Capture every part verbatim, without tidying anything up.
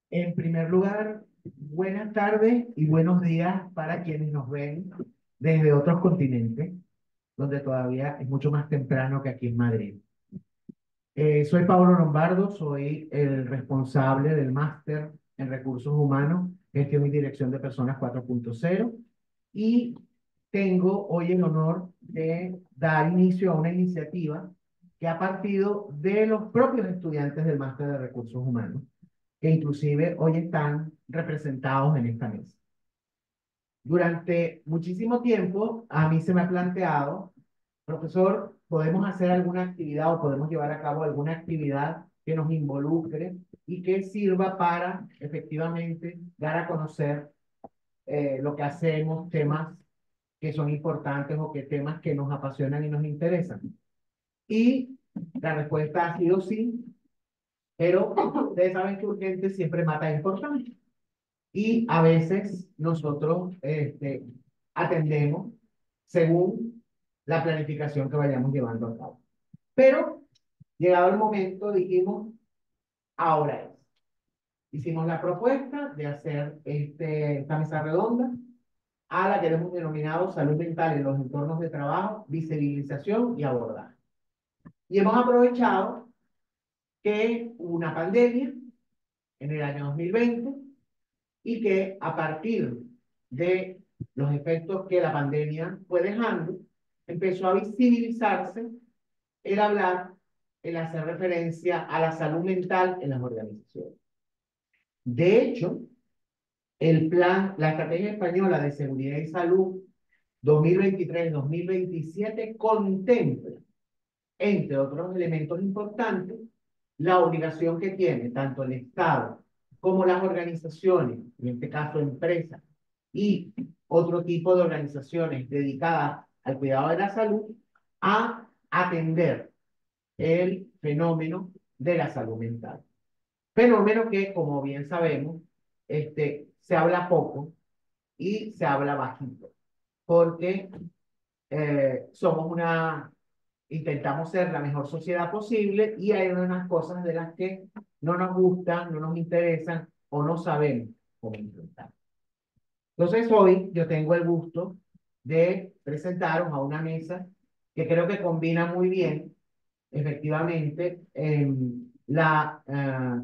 En primer lugar, buenas tardes y buenos días para quienes nos ven desde otros continentes, donde todavía es mucho más temprano que aquí en Madrid. Eh, soy Pablo Lombardo, soy el responsable del máster en Recursos Humanos, Gestión y Dirección de Personas cuatro punto cero y tengo hoy el honor de dar inicio a una iniciativa que ha partido de los propios estudiantes del máster de Recursos Humanos, que inclusive hoy están representados en esta mesa. Durante muchísimo tiempo a mí se me ha planteado, profesor, ¿podemos hacer alguna actividad o podemos llevar a cabo alguna actividad que nos involucre y que sirva para efectivamente dar a conocer eh, lo que hacemos, temas que son importantes o que temas que nos apasionan y nos interesan? Y la respuesta ha sido sí, pero ustedes saben que urgente siempre mata importante. Y a veces nosotros este, atendemos según la planificación que vayamos llevando a cabo. Pero llegado el momento dijimos, ahora es. Hicimos la propuesta de hacer este, esta mesa redonda a la que hemos denominado salud mental en los entornos de trabajo, visibilización y abordaje. Y hemos aprovechado que hubo una pandemia en el año dos mil veinte y que a partir de los efectos que la pandemia fue dejando, empezó a visibilizarse el hablar, el hacer referencia a la salud mental en las organizaciones. De hecho, el plan, la Estrategia Española de Seguridad y Salud dos mil veintitrés dos mil veintisiete contempla, entre otros elementos importantes, la obligación que tiene tanto el Estado como las organizaciones, en este caso empresas, y otro tipo de organizaciones dedicadas al cuidado de la salud, a atender el fenómeno de la salud mental. Fenómeno que, como bien sabemos, este, se habla poco y se habla bajito, porque eh, somos una, intentamos ser la mejor sociedad posible y hay unas cosas de las que no nos gustan, no nos interesan o no sabemos cómo enfrentar. Entonces hoy yo tengo el gusto de presentaros a una mesa que creo que combina muy bien, efectivamente, em, la, uh,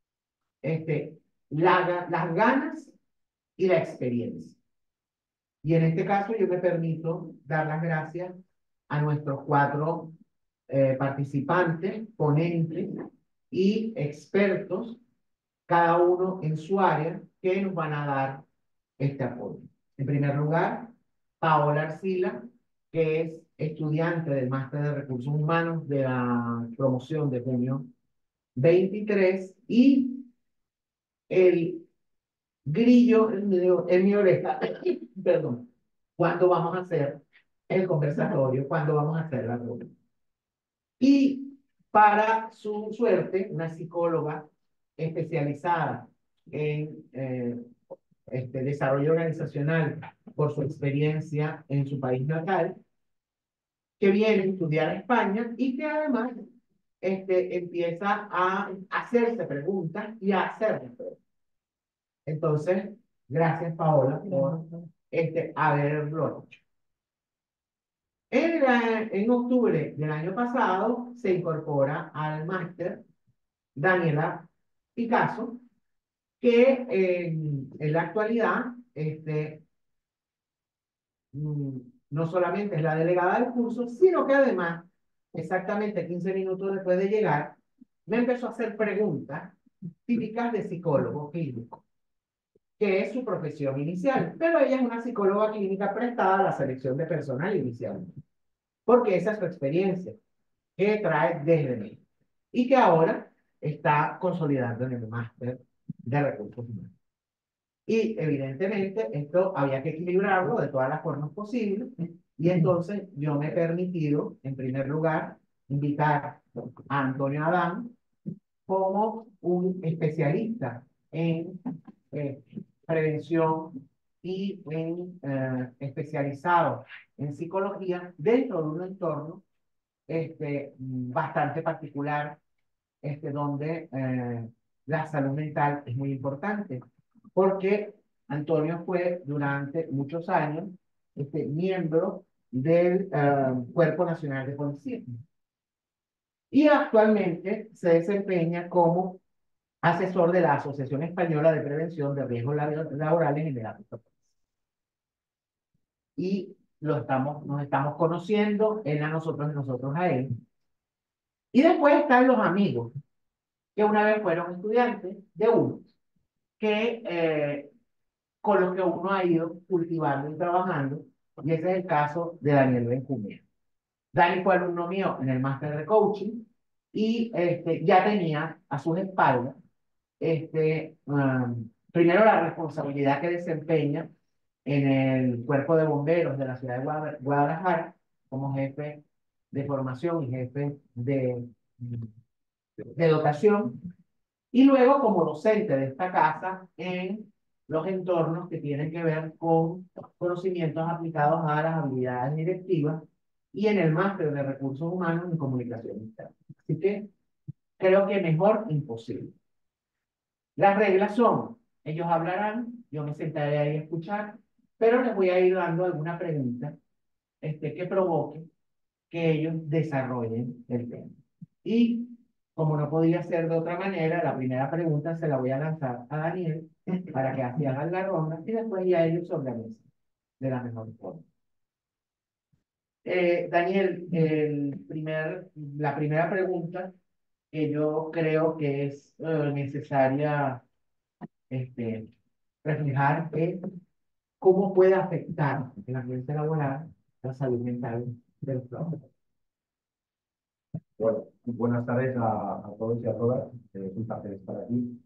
este, la, las ganas y la experiencia. Y en este caso yo me permito dar las gracias a nuestros cuatro eh, participantes, ponentes y expertos, cada uno en su área, que nos van a dar este apoyo. En primer lugar, Paola Arcila, que es estudiante del Máster de Recursos Humanos de la promoción de junio veintitrés, y el grillo en mi, en mi oreja, perdón, cuando vamos a hacer el conversatorio, cuando vamos a hacer la reunión. Y para su suerte, una psicóloga especializada en eh, este, desarrollo organizacional por su experiencia en su país natal, que viene a estudiar a España y que además este, empieza a hacerse preguntas y a hacerle preguntas. Entonces, gracias Paola por este, haberlo hecho. En, la- en octubre del año pasado se incorpora al máster Daniela Picasso, que en, en la actualidad este, mm, no solamente es la delegada del curso, sino que además, exactamente quince minutos después de llegar, me empezó a hacer preguntas típicas de psicólogo clínico, que es su profesión inicial, pero ella es una psicóloga clínica prestada a la selección de personal inicial, porque esa es su experiencia que trae desde México y que ahora está consolidando en el máster de recursos humanos. Y evidentemente esto había que equilibrarlo de todas las formas posibles, y entonces yo me he permitido, en primer lugar, invitar a Antonio Adán como un especialista en eh, prevención y en, eh, especializado en psicología dentro de un entorno este, bastante particular, este, donde eh, la salud mental es muy importante, porque Antonio fue durante muchos años este, miembro del eh, Cuerpo Nacional de Policía y actualmente se desempeña como asesor de la Asociación Española de Prevención de Riesgos Laborales en el ámbito. Y lo estamos, nos estamos conociendo, él a nosotros y nosotros a él. Y después están los amigos, que una vez fueron estudiantes de uno, que, eh, con los que uno ha ido cultivando y trabajando, y ese es el caso de Daniel Benjumea. Dani fue alumno mío en el máster de coaching y este, ya tenía a sus espaldas este, um, primero la responsabilidad que desempeña en el cuerpo de bomberos de la ciudad de Guadalajara como jefe de formación y jefe de, de dotación, y luego como docente de esta casa en los entornos que tienen que ver con conocimientos aplicados a las habilidades directivas y en el máster de recursos humanos en comunicación interna. Así que creo que mejor imposible. Las reglas son, ellos hablarán, yo me sentaré ahí a escuchar, pero les voy a ir dando alguna pregunta este, que provoque que ellos desarrollen el tema. Y como no podía ser de otra manera, la primera pregunta se la voy a lanzar a Daniel para que así hagan la ronda y después ya ellos se organizan de la mejor forma. Eh, Daniel, el primer, la primera pregunta que yo creo que es eh, necesaria este, reflejar es cómo puede afectar el ambiente laboral la salud mental del trabajador. Bueno, buenas tardes a, a todos y a todas. Eh, es un placer estar aquí.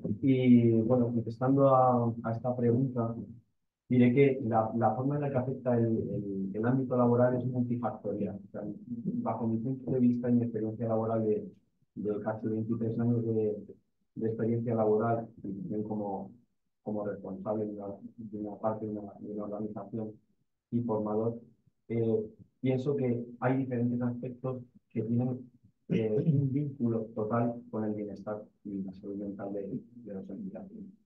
Y bueno, contestando a, a esta pregunta, diré que la, la forma en la que afecta el, el, el ámbito laboral es multifactorial. O sea, bajo mi punto de vista y mi experiencia laboral de, de casi veintitrés años de, de experiencia laboral y también como, como responsable de una, de una parte de una, de una organización y formador, eh, pienso que hay diferentes aspectos que tienen eh, un vínculo total con el bienestar y la salud mental de, de los empleados.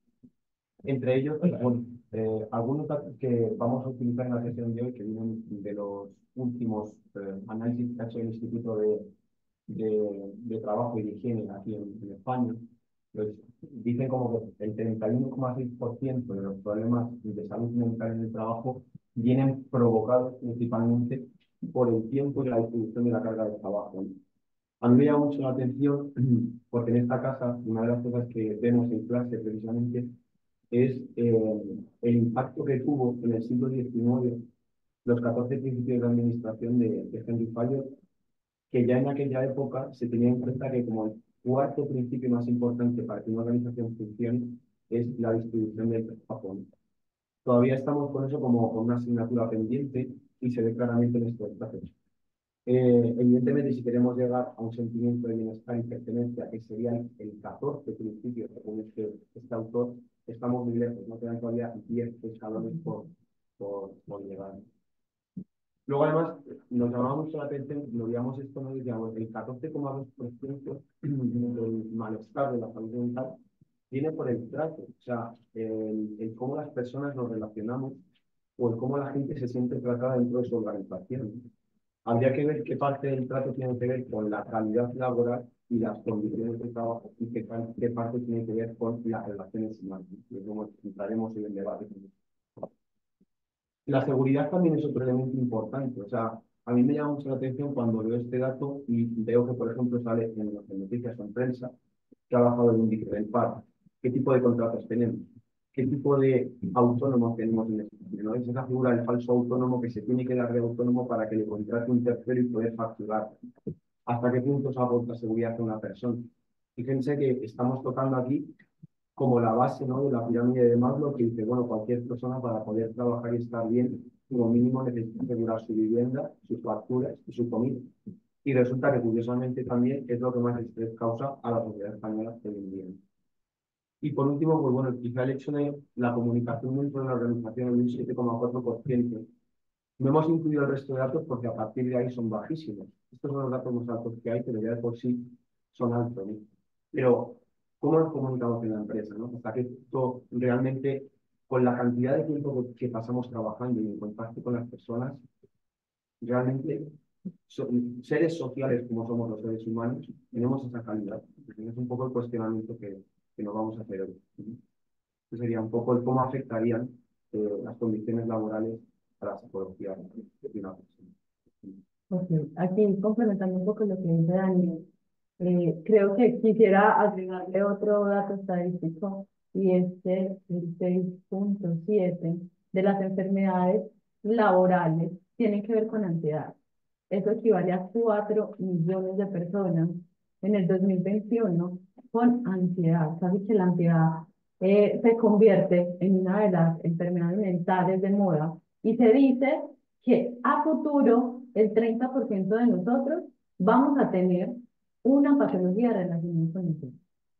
Entre ellos, bueno, eh, algunos datos que vamos a utilizar en la sesión de hoy, que vienen de los últimos eh, análisis que ha hecho el Instituto de, de, de Trabajo y de Higiene aquí en, en España, pues dicen como que el treinta y uno coma seis por ciento de los problemas de salud mental en el trabajo vienen provocados principalmente por el tiempo y la distribución de la carga de trabajo. A mí me llama mucho la atención porque en esta casa una de las cosas que vemos en clase precisamente es eh, el impacto que tuvo en el siglo diecinueve los catorce principios de administración de, de Henry Fayol, que ya en aquella época se tenía en cuenta que como el cuarto principio más importante para que una organización funcione es la distribución del trabajo. Todavía estamos con eso como con una asignatura pendiente y se ve claramente en estos procesos. Eh, evidentemente, si queremos llegar a un sentimiento de bienestar y pertenencia, que sería el catorce principio, según este, este autor, estamos muy lejos, no quedan todavía diez escalones por, por, por llegar. Luego, además, nos llamaba mucho la atención, lo veíamos esto, nos decíamos, el catorce coma dos por ciento del malestar de la salud mental viene por el trato, o sea, el, el cómo las personas nos relacionamos o el cómo la gente se siente tratada dentro de su organización. Habría que ver qué parte del trato tiene que ver con la calidad laboral y las condiciones de trabajo y qué, qué parte tiene que ver con las relaciones humanas, que es como entraremos en el debate. La seguridad también es otro elemento importante. O sea, a mí me llama mucho la atención cuando veo este dato y veo que, por ejemplo, sale en las noticias o en prensa que ha bajado el índice del paro. ¿Qué tipo de contratos tenemos? ¿Qué tipo de autónomos tenemos en este sitio? ¿No? Es esa figura del falso autónomo que se tiene que dar de autónomo para que le contrate un tercero y poder facturar. ¿Hasta qué punto se aporta seguridad a una persona? Fíjense que estamos tocando aquí como la base, ¿no?, de la pirámide de Maslow, que dice, bueno, cualquier persona para poder trabajar y estar bien, como mínimo necesita asegurar su vivienda, sus facturas y su comida. Y resulta que, curiosamente, también es lo que más estrés causa a la sociedad española hoy en día. Y por último, pues bueno, quizá el hecho de la comunicación dentro de la organización en un siete coma cuatro por ciento. No hemos incluido el resto de datos porque a partir de ahí son bajísimos. Estos son los datos más altos que hay, pero ya de por sí son altos, ¿no? Pero cómo nos comunicamos en la empresa, ¿no? Hasta que esto realmente, con la cantidad de tiempo que pasamos trabajando y en contacto con las personas, realmente so- seres sociales como somos los seres humanos, tenemos esa calidad. Es un poco el cuestionamiento que, que nos vamos a hacer hoy. Ese sería un poco el cómo afectarían eh, las condiciones laborales a la psicología de una persona. Ok, aquí complementando un poco lo que dice Daniel, eh, creo que quisiera agregarle otro dato estadístico y es que el seis punto siete de las enfermedades laborales tienen que ver con ansiedad. Eso equivale a cuatro millones de personas en el dos mil veintiuno con ansiedad. Sabes que la ansiedad eh, se convierte en una de las enfermedades mentales de moda y se dice que a futuro el treinta por ciento de nosotros vamos a tener una patología relacionada con eso.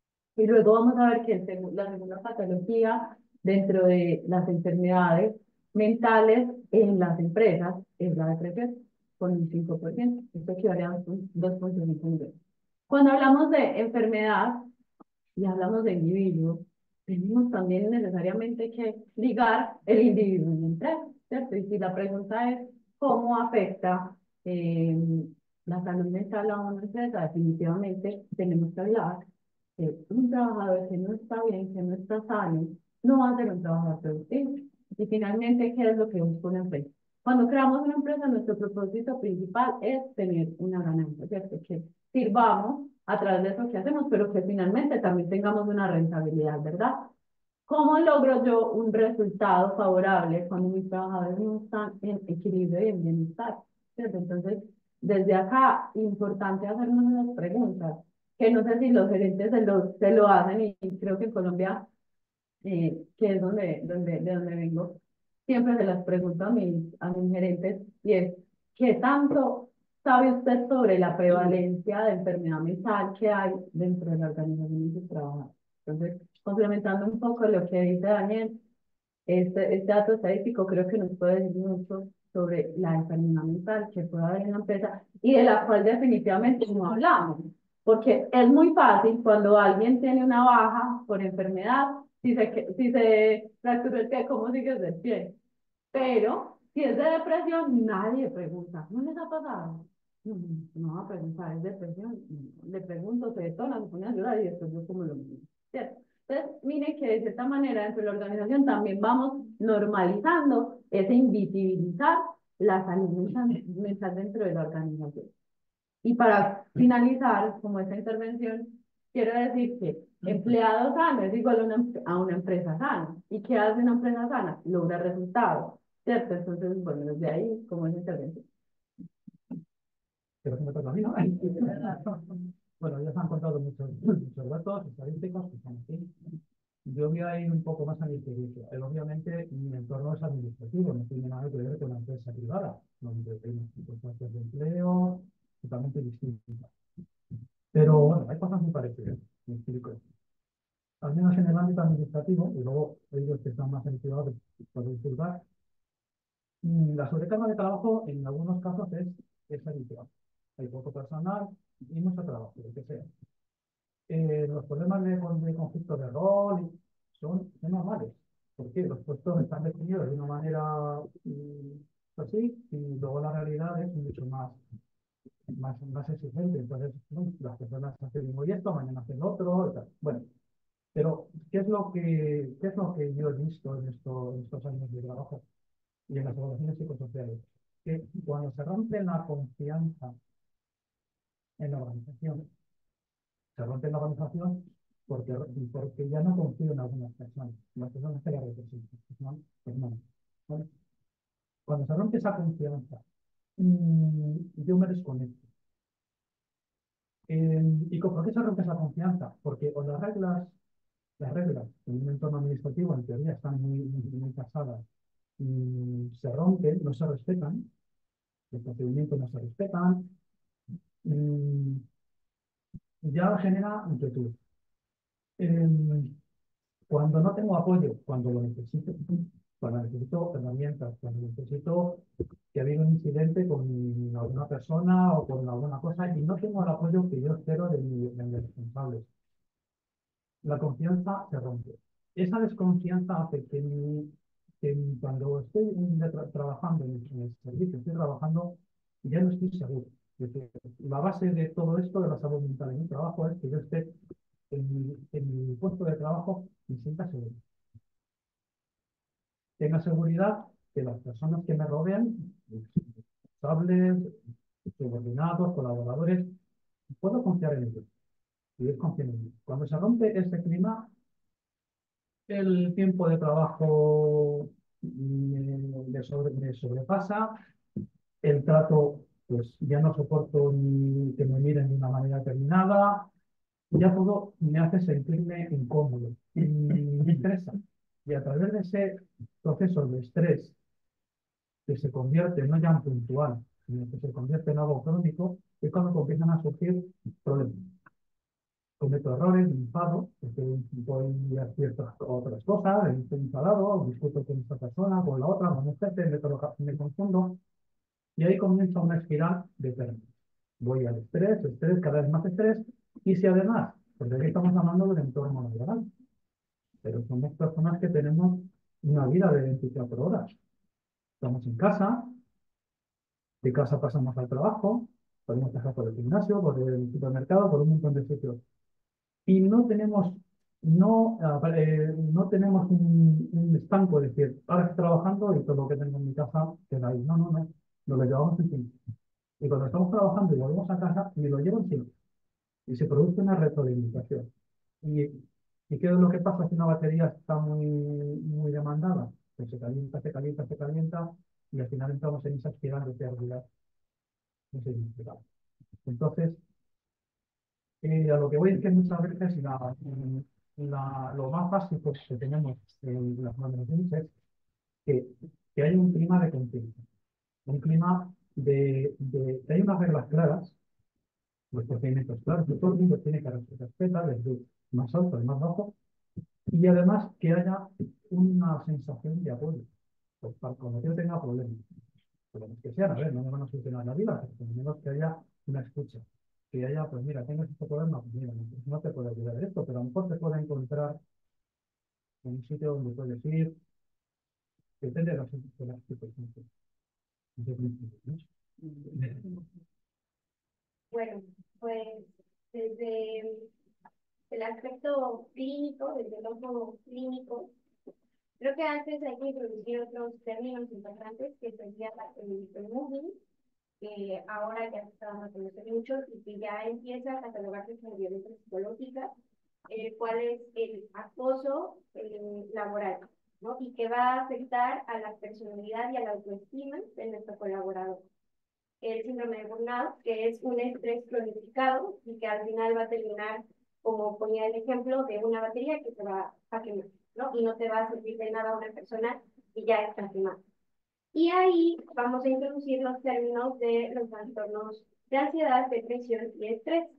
Y luego vamos a ver que el segu- la segunda patología dentro de las enfermedades mentales en las empresas es la depresión, con un cinco por ciento. Esto equivale a un dos punto cinco millones. Cuando hablamos de enfermedad y hablamos de individuo, tenemos también necesariamente que ligar el individuo en la empresa, ¿cierto? Y si la pregunta es cómo afecta eh, la salud mental a una empresa, definitivamente tenemos que hablar que un trabajador que no está bien, que no está sano, no va a ser un trabajador productivo. Y finalmente, ¿qué es lo que busca una empresa? Cuando creamos una empresa, nuestro propósito principal es tener una ganancia, ¿cierto? Que sirvamos a través de eso que hacemos, pero que finalmente también tengamos una rentabilidad, ¿verdad? ¿Cómo logro yo un resultado favorable cuando mis trabajadores no están en equilibrio y en bienestar? ¿Cierto? Entonces, desde acá, importante hacernos unas preguntas, que no sé si los gerentes se lo, se lo hacen y creo que en Colombia, eh, que es donde, donde, de donde vengo, siempre se las pregunto a mis, a mis gerentes y es, ¿qué tanto sabe usted sobre la prevalencia de enfermedad mental que hay dentro de la organización en que trabaja? Entonces, complementando un poco lo que dice Daniel, este, este dato estadístico creo que nos puede decir mucho sobre la enfermedad mental que puede haber en la empresa y de la cual definitivamente no hablamos. Porque es muy fácil cuando alguien tiene una baja por enfermedad, si se, que- si se fracturó el pie, ¿cómo sigues del pie? Pero si es de depresión, nadie pregunta, ¿no les ha pasado? No, no va a preguntar, ¿es depresión? No. Le pregunto, se detona, se pone a llorar y después yo como lo mismo. ¿Cierto? Entonces, mire que de cierta manera dentro de la organización también vamos normalizando ese invisibilizar la salud mental, mental dentro de la organización. Y para finalizar, como esta intervención, quiero decir que empleado sano es igual a una, a una empresa sana. ¿Y qué hace una empresa sana? Logra resultados, ¿cierto? Entonces, bueno, desde ahí, como esa intervención. Pero que me toca a mí, ¿no? Bueno, ya se han contado muchos, muchos datos estadísticos que están aquí. Yo voy a ir un poco más a mi experiencia. Eh, Obviamente, mi entorno es administrativo, no tiene nada que ver con una empresa privada, donde tenemos circunstancias de empleo totalmente distintas. Pero bueno, hay cosas muy parecidas, me explico. Al menos en el ámbito administrativo, y luego ellos que están más en el privado pueden disculpar, mm, la sobrecarga de trabajo en algunos casos es, es habitual. Hay poco personal y mucho trabajo, lo que sea. Eh, los problemas de, de conflicto de rol son, son normales, porque los puestos están definidos de una manera mm, así, y luego la realidad es mucho más, más, más exigente. Entonces, ¿no? Las personas hacen hoy esto, mañana hacen otro, y tal. Bueno, pero ¿qué es lo que, qué es lo que yo he visto en, esto, en estos años de trabajo y en las evaluaciones psicosociales? Que cuando se rompe la confianza en la organización, se rompe la organización porque, porque ya no confío en algunas personas, las personas que la representan, ¿no? Hermanos, ¿vale? Cuando se rompe esa confianza, mm, yo me desconecto. Eh, ¿Y por qué se rompe esa confianza? Porque o las reglas, las reglas en un entorno administrativo en teoría están muy, muy, muy tasadas, y se rompen, no se respetan, los procedimientos no se respetan, mm, ya genera inquietud. Eh, Cuando no tengo apoyo, cuando lo necesito, cuando necesito herramientas, cuando necesito que haya un incidente con alguna persona o con alguna cosa y no tengo el apoyo que yo espero de, mi, de mis responsables. la confianza se rompe. Esa desconfianza hace que, mi- que mi- cuando estoy de tra- trabajando en el, en el servicio, estoy trabajando, ya no estoy seguro. Es decir, la base de todo esto de la salud mental en mi trabajo es que yo esté en mi, en mi puesto de trabajo me sienta seguro. Tenga seguridad que las personas que me rodean, responsables, subordinados, colaboradores, puedo confiar en ellos y ellos confían en mí. Cuando se rompe ese clima, el tiempo de trabajo me, me sobre- me sobrepasa, el trato, pues ya no soporto ni que me miren de una manera determinada, ya todo me hace sentirme incómodo y me estresa. Y a través de ese proceso de estrés que se convierte no ya en puntual, sino que se convierte en algo crónico, es cuando comienzan a surgir problemas. Cometo errores, me enfado, porque voy a ciertas otras cosas, estoy enfadado, discuto con esta persona, con la otra, con este, me, coloca- me confundo, y ahí comienza una espiral de pérdida. Voy al estrés, estrés, cada vez más estrés, y si además, porque aquí estamos hablando del entorno laboral, pero somos personas que tenemos una vida de veinticuatro horas. Estamos en casa, de casa pasamos al trabajo, podemos pasar por el gimnasio, por el supermercado, por un montón de sitios. Y no tenemos, no, ah, eh, no tenemos un, un estanco, es decir, ahora estoy trabajando y todo lo que tengo en mi casa queda ahí. No, no, no, nos lo llevamos encima. Y cuando estamos trabajando y volvemos a casa, me lo llevo encima. Y se produce una retroalimentación. ¿Y, y qué es lo que pasa si una batería está muy, muy demandada? Pues se calienta, se calienta, se calienta, y al final entramos en esa espiral de pérdida. No sé si me he explicado. Entonces, eh, a lo que voy es que muchas veces la, la- lo más básico que tenemos en las organizaciones es que, que hay un clima de confianza, un clima de, de que hay unas reglas claras, los procedimientos claros, que todo el mundo tiene que respetar, desde el más alto al más bajo, y además que haya una sensación de apoyo. Pues para cuando yo tenga problemas, problemas que sean, a ver, no me van a solucionar la vida, pero por lo menos que haya una escucha. Que haya, pues mira, tengo este problema, pues mira, no no te puedo ayudar en esto, pero a lo mejor te puedo encontrar en un sitio donde puedes ir, depende de las, de las circunstancias. ¿No? Bueno, pues desde el aspecto clínico, desde el ojo clínico, creo que antes hay que introducir otros términos importantes que sería el moving, que ahora ya se está dando a conocer mucho y que ya empieza a catalogarse como violencia psicológica, el cual es el acoso eh, laboral, ¿no? Y que va a afectar a la personalidad y a la autoestima de nuestro colaborador. El síndrome de burnout, que es un estrés cronificado y que al final va a terminar, como ponía el ejemplo, de una batería que se va a quemar, ¿no? Y no te va a servir de nada a una persona y ya está quemada. Y ahí vamos a introducir los términos de los trastornos de ansiedad, depresión y estrés.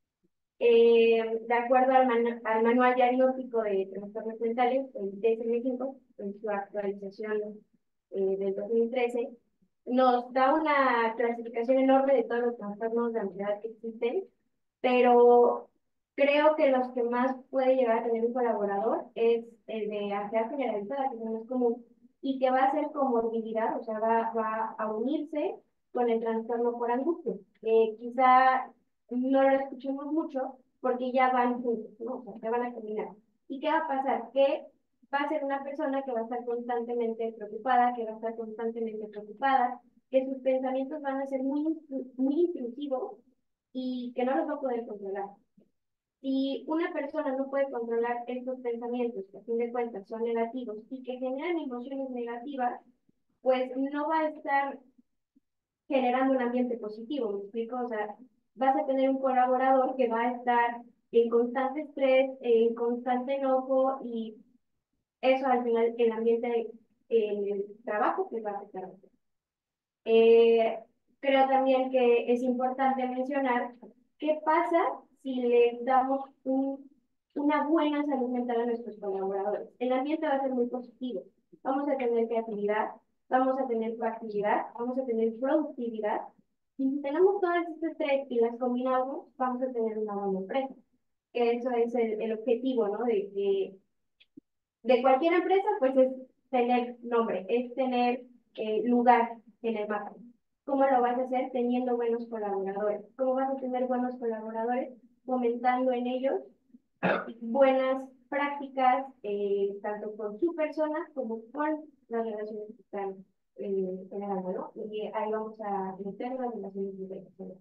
Eh, de acuerdo al, man al Manual Diagnóstico de Trastornos Mentales, el D S M cinco, en su actualización eh, del dos mil trece, nos da una clasificación enorme de todos los trastornos de ansiedad que existen, pero creo que los que más puede llegar a tener un colaborador es el de ansiedad generalizada, que no es común, y que va a ser comorbilidad, o sea, va, va a unirse con el trastorno por angustia. Eh, quizá no lo escuchemos mucho porque ya van juntos, ¿no? O sea, se van a combinar. ¿Y qué va a pasar? Que va a ser una persona que va a estar constantemente preocupada, que va a estar constantemente preocupada, que sus pensamientos van a ser muy, muy intrusivos y que no los va a poder controlar. Si una persona no puede controlar estos pensamientos, que a fin de cuentas son negativos y que generan emociones negativas, pues no va a estar generando un ambiente positivo, ¿me explico? O sea, vas a tener un colaborador que va a estar en constante estrés, en constante enojo y eso al final el ambiente en el trabajo pues va a afectar. Eh, creo también que es importante mencionar qué pasa si le damos un, una buena salud mental a nuestros colaboradores. El ambiente va a ser muy positivo. Vamos a tener creatividad, vamos a tener proactividad, vamos a tener productividad. Y si tenemos todas estas tres y las combinamos, vamos a tener una buena empresa. que eso es el, el objetivo, ¿no? De, de, de cualquier empresa, pues es tener nombre, es tener eh, lugar en el mapa. ¿Cómo lo vas a hacer? Teniendo buenos colaboradores. ¿Cómo vas a tener buenos colaboradores? Fomentando en ellos buenas prácticas, eh, tanto con su persona como con las relaciones que están eh, generando, ¿no? Y ahí vamos a meter las relaciones interpersonales.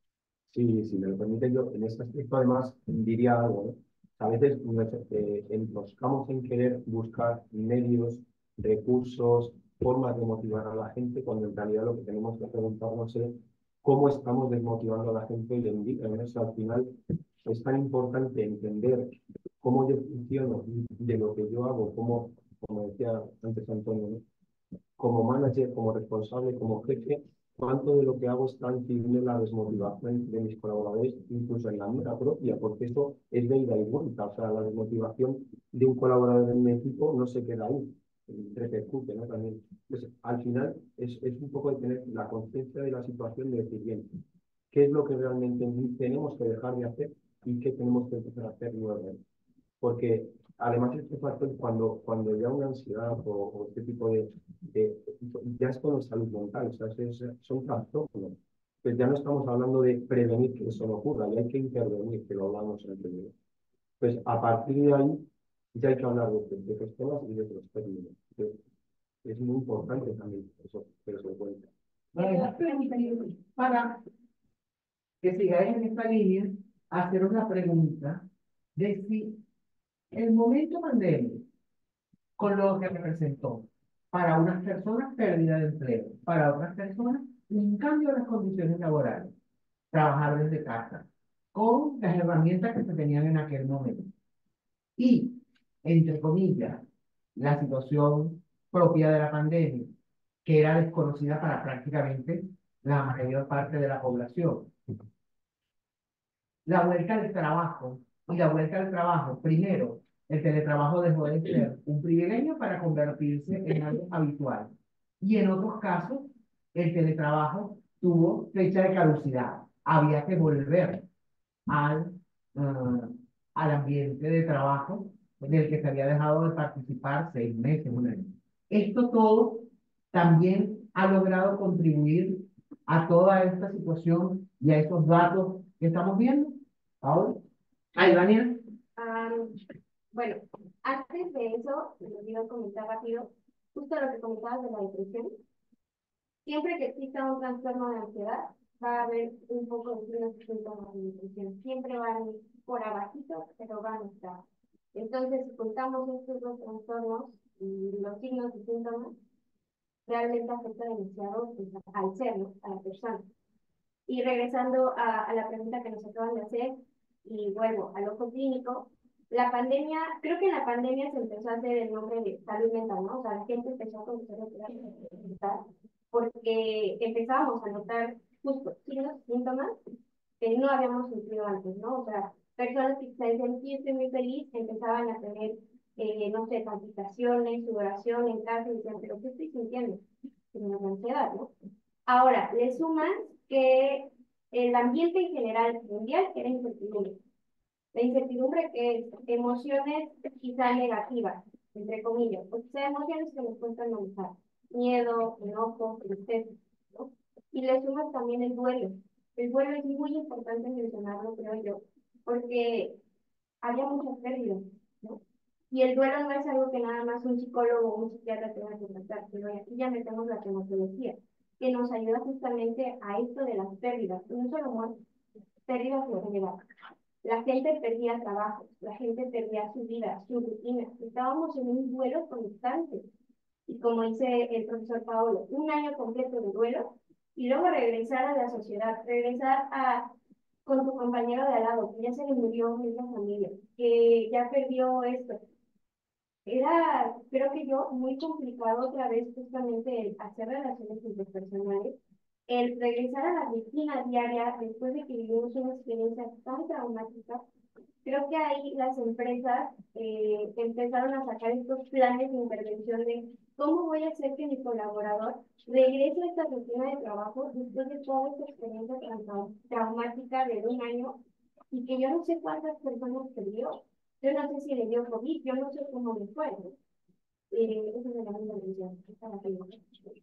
Sí, si me lo permite yo, en este aspecto además diría algo, ¿no? A veces nos eh, enfrascamos en querer buscar medios, recursos, formas de motivar a la gente, cuando en realidad lo que tenemos que preguntarnos es cómo estamos desmotivando a la gente hoy en día. ¿No? O sea, al final es tan importante entender cómo yo funciono de lo que yo hago, como, como decía antes Antonio, ¿no? Como manager, como responsable, como jefe, cuánto de lo que hago está incidiendo en la desmotivación de mis colaboradores, incluso en la mía propia, porque eso es de ida y vuelta. O sea, la desmotivación de un colaborador en mi equipo no se queda ahí, repercute, ¿no? También. Entonces, al final, es, es un poco de tener la conciencia de la situación de decir, bien, ¿qué es lo que realmente tenemos que dejar de hacer y qué tenemos que empezar a hacer nuevamente? Porque además este factor, cuando, cuando ya una ansiedad o, o este tipo de, de, ya es con salud mental, o sea, es, es, son trastornos. Pues ya no estamos hablando de prevenir que eso no ocurra, ya hay que intervenir, que lo hablamos anterior. Pues a partir de ahí ya hay que hablar de, de otros temas y de otros términos. Entonces, es muy importante también eso, que se dé cuenta. Bueno, para que sigáis en esta línea, hacer una pregunta de si el momento pandémico, con lo que representó para unas personas pérdida de empleo, para otras personas un cambio de las condiciones laborales, trabajar desde casa, con las herramientas que se tenían en aquel momento. Y, entre comillas, la situación propia de la pandemia, que era desconocida para prácticamente la mayor parte de la población. La vuelta al trabajo, y la vuelta al trabajo, primero, el teletrabajo dejó de ser un privilegio para convertirse en algo habitual. Y en otros casos, el teletrabajo tuvo fecha de caducidad. Había que volver al, uh, al ambiente de trabajo del que se había dejado de participar seis meses, un año. Esto todo también ha logrado contribuir a toda esta situación y a estos datos que estamos viendo. Ahora, ay, Daniel. Um, bueno, antes de eso, les quiero comentar rápido, justo lo que comentabas de la depresión. Siempre que exista un trastorno de ansiedad, va a haber un poco de signos y síntomas de depresión. Siempre van a ir por abajito, pero van a estar. Entonces, si contamos estos dos trastornos y los signos y síntomas, realmente afecta demasiado pues, al ser, ¿no? A la persona. Y regresando a, a la pregunta que nos acaban de hacer, y vuelvo al ojo clínico, la pandemia, creo que en la pandemia se empezó a hacer el nombre de salud mental, ¿no? O sea, la gente empezó a conocer lo que era salud mental, porque empezábamos a notar justo signos, síntomas que no habíamos sentido antes, ¿no? O sea, personas que se decían, sí, estoy muy feliz, empezaban a tener, eh, no sé, palpitaciones, sudoración en casa, y decían, pero ¿qué estoy sintiendo? Tengo ansiedad, ¿no? Ahora, le suman que el ambiente en general mundial era incertidumbre. La incertidumbre que es emociones quizá negativas, entre comillas, o sea, emociones que nos cuesta manejar, miedo, enojo, tristeza, ¿no? Y le sumas también el duelo. El duelo es muy importante mencionarlo, creo yo, porque había muchas pérdidas, ¿no? Y el duelo no es algo que nada más un psicólogo o un psiquiatra tenga que tratar, sino aquí ya metemos la tematología, que nos ayuda justamente a esto de las pérdidas, no solo muertes, pérdidas de general. La gente perdía trabajo, la gente perdía su vida, su rutina. Estábamos en un duelo constante. Y como dice el profesor Paolo, un año completo de duelo y luego regresar a la sociedad, regresar a, con tu compañero de al lado, que ya se le murió una familia, que ya perdió esto. Era, creo que yo, muy complicado otra vez justamente el hacer relaciones interpersonales, el regresar a la rutina diaria después de que vivimos una experiencia tan traumática. Creo que ahí las empresas eh, empezaron a sacar estos planes de intervención de cómo voy a hacer que mi colaborador regrese a esta rutina de trabajo después de toda esta experiencia traumática de un año y que yo no sé cuántas personas perdió. Yo no sé si le dio COVID, yo no sé cómo le fue. Eh, eso me llama la atención. Para que lo-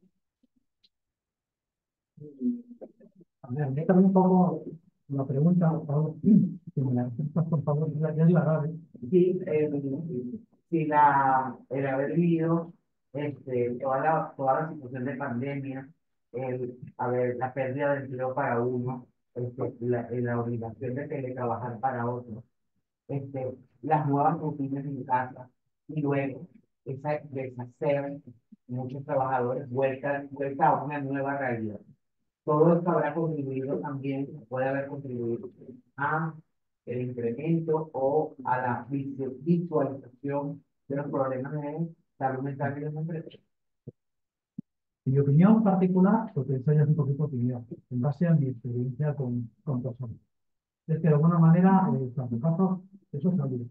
A ver, yo también un poco la pregunta, por favor, si me la contestas, por favor, ya, ya es la grave. Sí, eh, sí, la, el haber vivido este, toda la, toda la situación de pandemia, el, a ver, la pérdida de empleo para uno, este, la, la obligación de teletrabajar para otro, este, las nuevas rutinas en casa y luego esa deshacer muchos trabajadores vuelta, vuelta a una nueva realidad. Todo esto habrá contribuido también, puede haber contribuido a el incremento o a la visu- visualización de los problemas de salud mental en las empresas. En mi opinión particular, porque esa ya es un poquito opinión, en base a mi experiencia con, con personas. Es que de alguna manera, eh, en tanto caso, eso es salud.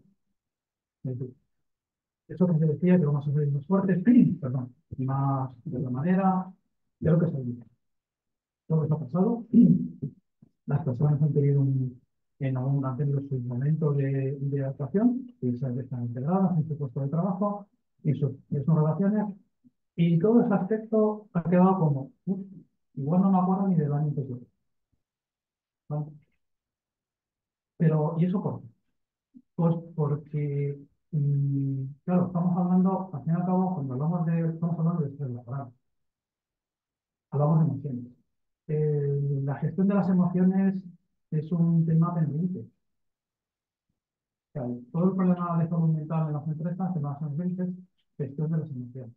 Eso que se decía que vamos a ser más fuertes, perdón, y más de la manera, creo que salud. Todo eso ha pasado. Las personas han tenido un, en algún, han tenido su momento de, de adaptación, y se están integradas en su puesto de trabajo y sus, y sus relaciones, y todo ese aspecto ha quedado como, "Uf, igual no me acuerdo ni del año anterior". ¿Vale? Pero, ¿y eso por qué? Pues porque, mm, claro, estamos hablando, al fin y al cabo, cuando hablamos de, estamos hablando de estrés laboral, hablamos de emociones. Eh, la gestión de las emociones es un tema pendiente. O sea, todo el problema de salud mental en las empresas, en las empresas, gestión de las emociones.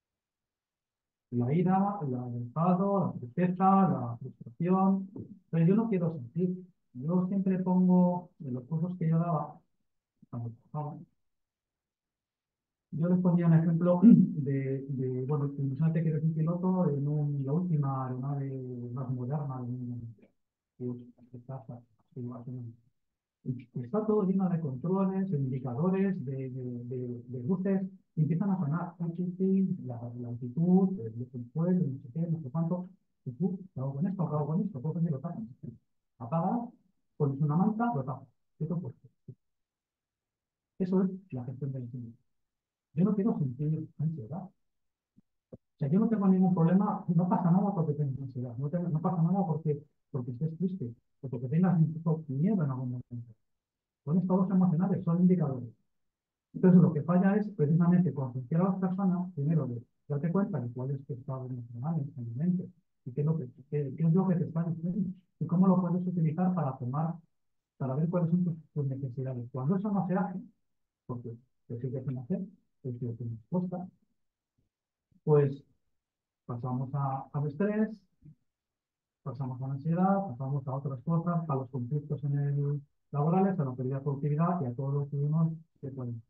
La ira, la- el enfado, la tristeza, la frustración. Pero yo no quiero sentir. Yo siempre pongo, en los cursos que yo daba, cuando trabajaba, yo les ponía un ejemplo de, de bueno, imagínate que eres un piloto en un- la última aeronave más moderna del mundo. Pues, estás así, más o menos. Y está todo lleno de controles, de indicadores, de, de, de, de luces, y empiezan a sonar un chistín, la, la altitud, el, el suelo, no sé qué, no sé cuánto. Y tú, ¿qué hago con esto? ¿Qué hago con esto? Coges y lo tapas. Apagas, pones una manta, lo tapas. Eso, pues, eso es la gestión del incendio. Yo no quiero sentir ansiedad. O sea, yo no tengo ningún problema, no pasa nada porque tengas ansiedad, no, tengo- no pasa nada porque, porque estés triste, o porque tengas incluso miedo en algún momento. Son estados emocionales, son indicadores. Entonces, lo que falla es precisamente concienciar a las personas, primero, de darte cuenta de cuál es tu estado emocional en tu mente y qué es lo que, qué, qué es lo que te está diciendo y cómo lo puedes utilizar para tomar, para ver cuáles son tus, tus necesidades. Cuando eso no se hace, porque te sigues sin hacer, es lo que nos cuesta, pues pasamos a, al estrés, pasamos a la ansiedad, pasamos a otras cosas, a los conflictos en el laborales, a la pérdida de productividad y a todos los que uno se pueden.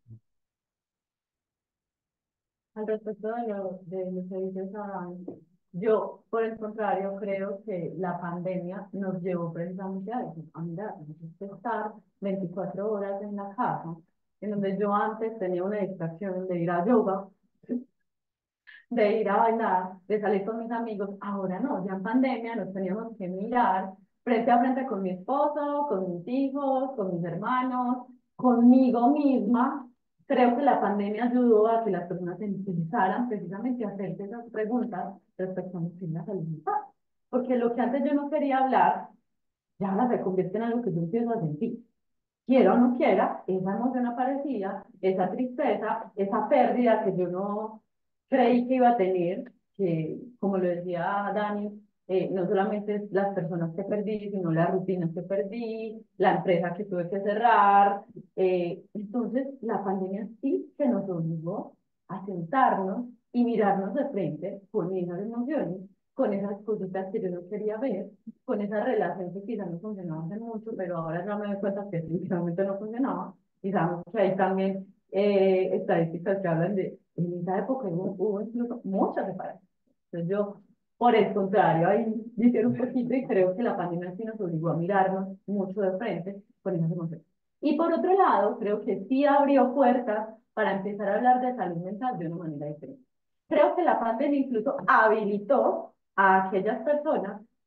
Al respecto de lo, de lo que dices, Adán, yo, por el contrario, creo que la pandemia nos llevó precisamente a eso, a mirar, a estar veinticuatro horas en la casa, en donde yo antes tenía una distracción de ir a yoga, de ir a bailar, de salir con mis amigos. Ahora no, ya en pandemia nos teníamos que mirar frente a frente con mi esposo, con mis hijos, con mis hermanos, conmigo misma. Creo que la pandemia ayudó a que las personas empezaran precisamente a hacerse esas preguntas respecto a lo que es la salud mental. Porque lo que antes yo no quería hablar, ya ahora se convierte en algo que yo empiezo a sentir. Quiera o no quiera, esa emoción aparecía, esa tristeza, esa pérdida que yo no creí que iba a tener, que como lo decía Dani, eh, no solamente es las personas que perdí, sino las rutinas que perdí, la empresa que tuve que cerrar. Eh, entonces, la pandemia sí que nos obligó a sentarnos y mirarnos de frente con esas emociones, con esas cositas que yo no quería ver, con esa relación que quizás no funcionaba hace mucho, pero ahora ya me doy cuenta que definitivamente no funcionaba. Y sabemos que hay también eh, estadísticas que hablan de, en esa época hubo, hubo incluso muchas separaciones. Entonces yo, por el contrario, ahí difiero un poquito y creo que la pandemia sí nos obligó a mirarnos mucho de frente con esas emociones. Y por otro lado, creo que sí abrió puertas para empezar a hablar de salud mental de una manera diferente. Creo que la pandemia incluso habilitó a aquellas personas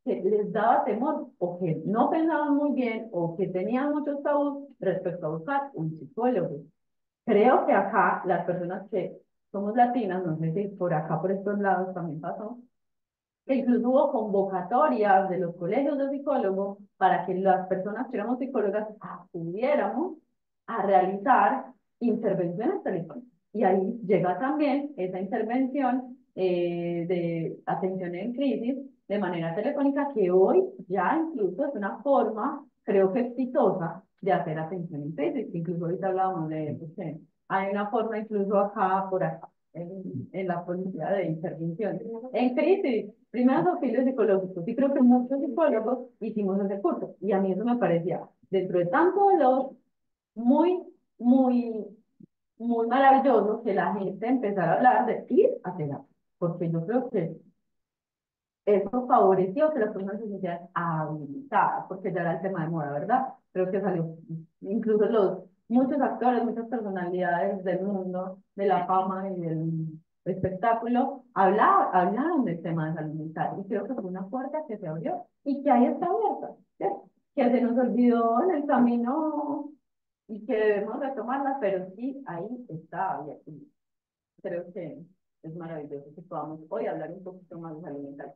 que les daba temor o que no pensaban muy bien o que tenían muchos tabús respecto a buscar un psicólogo. Creo que acá las personas que somos latinas, no sé si por acá, por estos lados también pasó, que incluso hubo convocatorias de los colegios de psicólogos para que las personas que éramos psicólogas acudiéramos a realizar intervenciones telefónicas. Y ahí llega también esa intervención eh, de atención en crisis de manera telefónica, que hoy ya incluso es una forma, creo que exitosa, de hacer atención en crisis. Incluso ahorita hablábamos de eso, que hay una forma incluso acá, por acá, en, en la policía de intervención. En crisis, primeros auxilios psicológicos. Y creo que muchos psicólogos hicimos ese curso. Y a mí eso me parecía, dentro de tanto dolor, muy, muy, muy maravilloso que la gente empezara a hablar de ir a terapia. Porque yo creo que eso favoreció que las personas se sintieran habilitadas, porque ya era el tema de moda, ¿verdad? Creo que salió, incluso los, muchos actores, muchas personalidades del mundo, de la fama y del espectáculo, hablaban, hablaban del tema de salud mental, y creo que fue una puerta que se abrió, y que ahí está abierta, ¿cierto? Que se nos olvidó en el camino, y que debemos retomarla, pero sí, ahí está abierta. Creo que es maravilloso que podamos hoy hablar un poquito más de salud mental.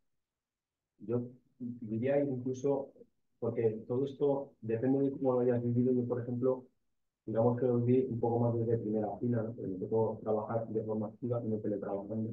Yo diría incluso, porque todo esto depende de cómo lo hayas vivido. Yo, por ejemplo, digamos que lo viví un poco más desde primera fila, ¿no? Porque me tocó trabajar de forma activa y no teletrabajando.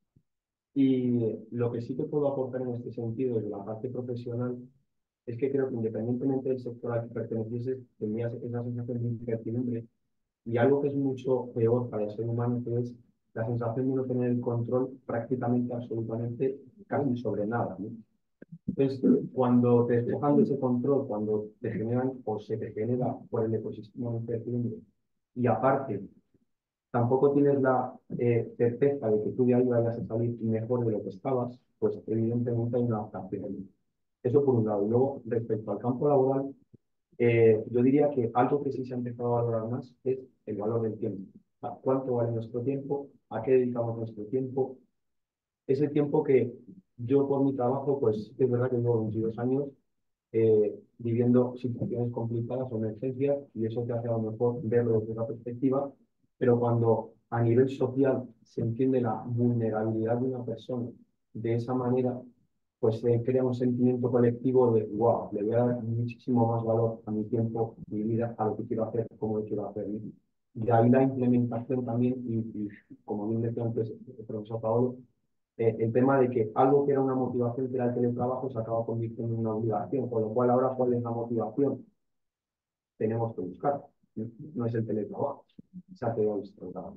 Y lo que sí te puedo aportar en este sentido, desde la parte profesional, es que creo que independientemente del sector al que pertenecieses, tenías esa sensación de incertidumbre. Y algo que es mucho peor para el ser humano, que es la sensación de no tener el control prácticamente, absolutamente, casi sobre nada, ¿no? Entonces, cuando te despojan de ese control, cuando te generan o se te genera por el ecosistema de incertidumbre, y aparte, tampoco tienes la eh, certeza de que tú de ahí vayas a salir mejor de lo que estabas, pues evidentemente hay una adaptación. Eso por un lado. Y luego, respecto al campo laboral, eh, yo diría que algo que sí se ha empezado a valorar más es el valor del tiempo. O sea, ¿cuánto vale nuestro tiempo? ¿A qué dedicamos nuestro tiempo? Ese tiempo que yo por mi trabajo, pues es verdad que llevo veintidós años eh, viviendo situaciones complicadas o emergencias, y eso te hace a lo mejor verlo desde otra perspectiva, pero cuando a nivel social se entiende la vulnerabilidad de una persona de esa manera, pues se crea un sentimiento colectivo de, wow, le voy a dar muchísimo más valor a mi tiempo, mi vida, a lo que quiero hacer, como lo quiero hacer. De ahí la implementación también, y, y como bien decía antes el profesor Paolo, eh, el tema de que algo que era una motivación, que era el teletrabajo, se acaba convirtiendo en una obligación, con lo cual ahora, ¿cuál es la motivación? Tenemos que buscar, no es el teletrabajo, se ha quedado el trabajo.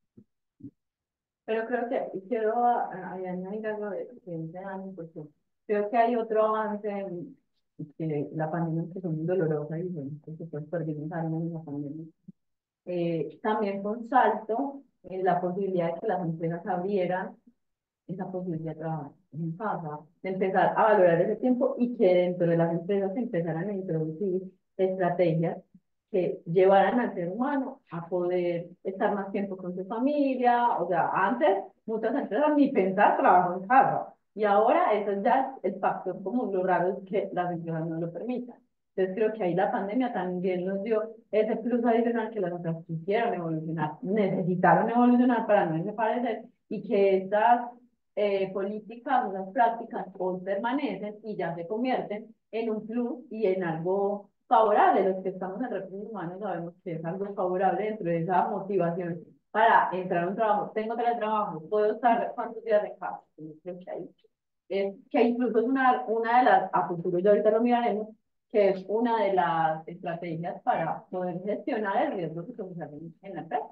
Pero creo que quiero a- a- añadir algo de siguiente año, porque creo que hay otro avance en que la pandemia que fue muy dolorosa y bueno, que se fue perdimos años en la pandemia. Eh, también fue un salto en la posibilidad de que las empresas abrieran esa posibilidad de trabajar en casa, de empezar a valorar ese tiempo y que dentro de las empresas se empezaran a introducir estrategias que llevaran al ser humano a poder estar más tiempo con su familia. O sea, antes muchas empresas ni pensar trabajo en casa, y ahora eso ya es el factor común. Lo raro es que las empresas no lo permitan. Entonces creo que ahí la pandemia también nos dio ese plus adicional que las empresas quisieron evolucionar, necesitaron evolucionar para no desaparecer, y que estas eh, políticas, unas prácticas hoy permanecen y ya se convierten en un plus y en algo favorable. Los que estamos en recursos humanos sabemos que es algo favorable dentro de esa motivación para entrar a un trabajo. Tengo teletrabajo, puedo estar cuántos días de casa. Creo que ahí es que incluso es una, una de las, a futuro, y ahorita lo miraremos, que es una de las estrategias para poder gestionar el riesgo que se en la empresa.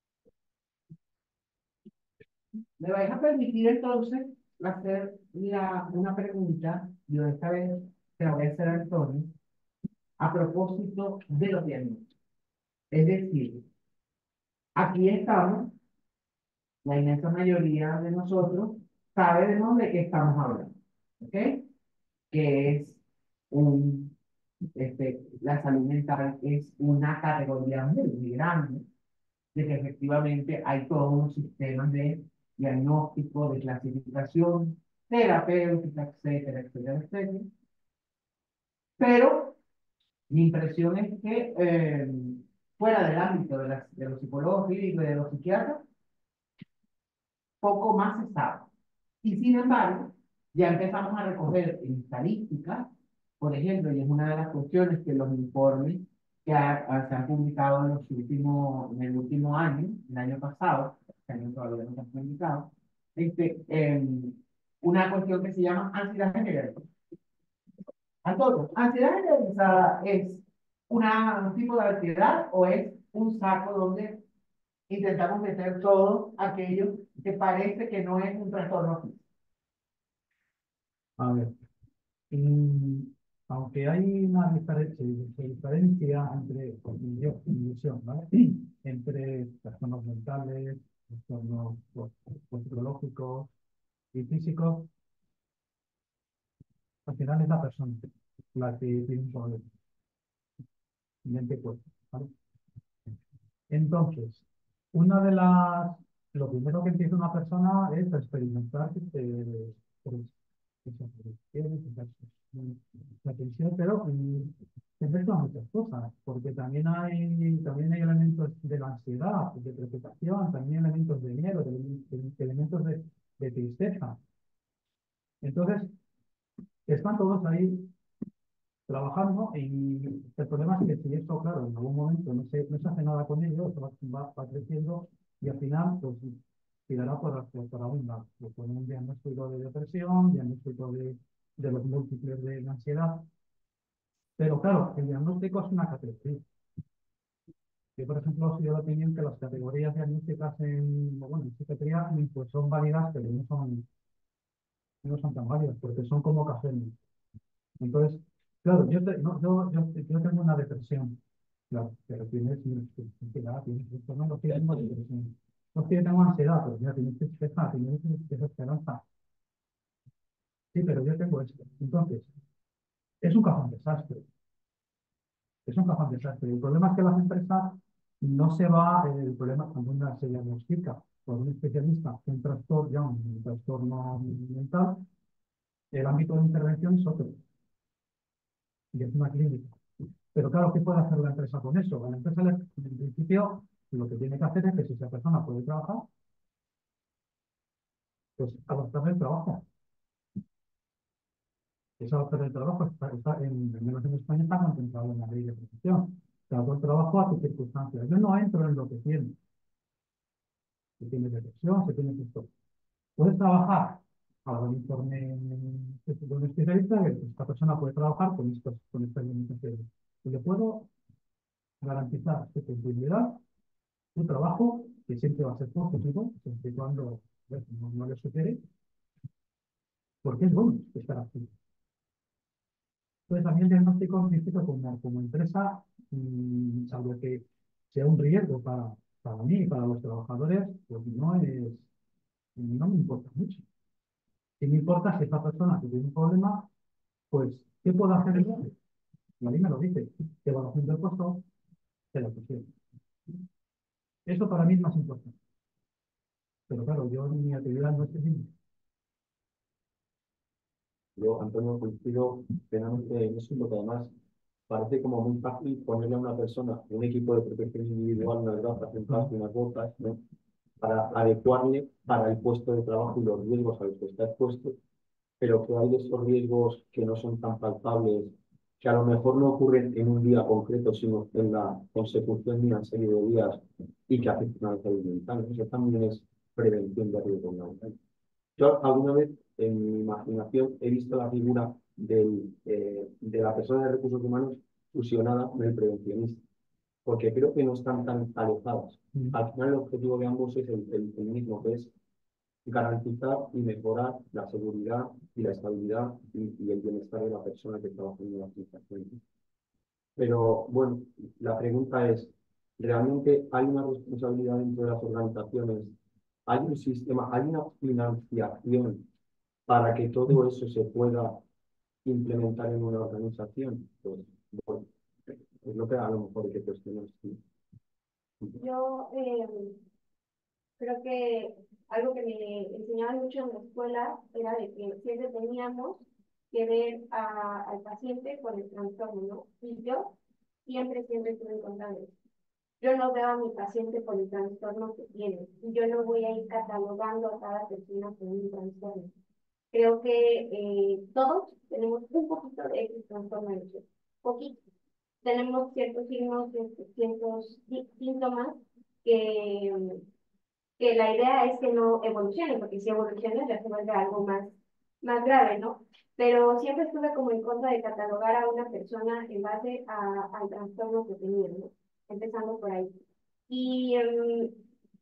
¿Me vais a permitir entonces hacer la, una pregunta? Yo esta vez te la voy a hacer a Antonio, a propósito de los diagnósticos. Es decir, aquí estamos, la inmensa mayoría de nosotros sabemos de qué estamos hablando, ¿ok? Que es un, este, la salud mental es una categoría muy, muy grande, de que efectivamente hay todos unos sistemas de diagnóstico, de clasificación, terapéutica, etcétera, etcétera, etcétera. Pero mi impresión es que eh, fuera del ámbito de, las- de los psicólogos clínicos y de los psiquiatras, poco más se sabe. Y sin embargo, ya empezamos a recoger en estadísticas, por ejemplo, y es una de las cuestiones que los informes que ha- ha- se han publicado en, los últimos, en el último año, el año pasado, este año todavía no se han publicado, este, em, una cuestión que se llama ansiedad generalizada. Entonces, ansiedad generalizada es una, un tipo de ansiedad o es un saco donde intentamos meter todo aquello que parece que no es un trastorno físico. A ver, mm, aunque hay una diferencia, diferencia entre cognición y ilusión, ¿vale? Entre trastornos mentales, trastornos pues, pues, psicológicos y físicos, al final es la persona la que tiene un problema, mente cuerpo, ¿vale? Entonces, una de las, lo primero que empieza una persona es a experimentar eh, pues, esa frustración, esa esa tensión, pero mm, se mezclan muchas cosas, porque también hay, también hay elementos de la ansiedad, de preocupación, también elementos de miedo, de, de- de elementos de, de tristeza. Entonces, están todos ahí trabajando y el problema es que si esto, claro, en algún momento no se, no se hace nada con ello, esto va, va, va creciendo y al final, pues, tirará por, por, por algún lado. Pues, con un diagnóstico de depresión, diagnóstico de, de los múltiples de la ansiedad. Pero claro, el diagnóstico es una categoría. Yo, por ejemplo, soy de la opinión que las categorías diagnósticas en, bueno, en psiquiatría pues son válidas, pero no son, no son tan válidas, porque son como café. Entonces, claro, yo, te- no, yo, yo, yo tengo una depresión, claro, pero tienes ansiedad, tienes esto, no, no tengo depresión. No es que yo tengo ansiedad, pero ya tienes tristeza, tienes desesperanza. Sí, pero yo tengo esto. Entonces, es un cajón desastre. Es un cajón desastre. El problema es que las empresas no se va, eh, el problema cuando una se diagnostica por un especialista un trastorno, ya un, un trastorno mental, el ámbito de intervención es otro, y es una clínica. Pero claro, ¿qué puede hacer la empresa con eso? La empresa, le- en principio, lo que tiene que hacer es que si esa persona puede trabajar, pues adaptar el trabajo. Esa adaptar el trabajo está, está en, al menos en España está contemplado en la ley de protección. Cada el trabajo a tus circunstancias. Yo no entro en lo que tiene. Si tienes depresión, si tienes esto. Puedes trabajar. Ahora un informe de un especialista que esta persona puede trabajar con, estos, con estas limitaciones. Y le puedo garantizar su continuidad, su trabajo, que siempre va a ser positivo, siempre y cuando bueno, no, no le supere, porque es bueno estar aquí. Entonces, también el diagnóstico necesito como, como empresa, mmm, salvo que sea un riesgo para, para mí y para los trabajadores, pues no es, no me importa mucho. Y me importa si esa persona que tiene un problema, pues, ¿qué puedo hacer yo? La ley me lo dice, evaluación del puesto, de la cuestión. Eso para mí es más importante. Pero claro, yo mi actividad no es ese. Yo, Antonio, coincido plenamente en eso, porque además parece como muy fácil ponerle a una persona un equipo de protección individual, unas gafas, un casco, unas botas, ¿no? Para adecuarle para el puesto de trabajo y los riesgos a los que está expuesto, pero que hay de esos riesgos que no son tan palpables, que a lo mejor no ocurren en un día concreto, sino en la consecución de una serie de días y que afectan a la salud mental. Eso también es prevención de riesgo mental. Yo alguna vez en mi imaginación he visto la figura del, eh, de la persona de recursos humanos fusionada con el prevencionista, porque creo que no están tan alejadas. Mm. Al final el objetivo de ambos es el, el, el mismo, que es garantizar y mejorar la seguridad y la estabilidad y, y el bienestar de la persona que trabaja en la administración. Pero bueno, la pregunta es, ¿realmente hay una responsabilidad dentro de las organizaciones? ¿Hay un sistema, hay una financiación para que todo eso se pueda implementar en una organización? Pues bueno, es lo que a lo mejor hay que cuestionar. Sí. Yo, eh, Creo que algo que me enseñaban mucho en la escuela era de que siempre teníamos que ver a, al paciente con el trastorno, ¿no? Y yo siempre, siempre estuve en contra de eso. Yo no veo a mi paciente por el trastorno que tiene. Y yo no voy a ir catalogando a cada persona con un trastorno. Creo que eh, todos tenemos un poquito de X trastorno de ansiedad. Poquito. Tenemos ciertos signos, ciertos, ciertos síntomas que, que la idea es que no evolucione, porque si evoluciona ya se vuelve algo más, más grave, ¿no? Pero siempre estuve como en contra de catalogar a una persona en base a, al trastorno que tenía, ¿no? Empezando por ahí. Y um,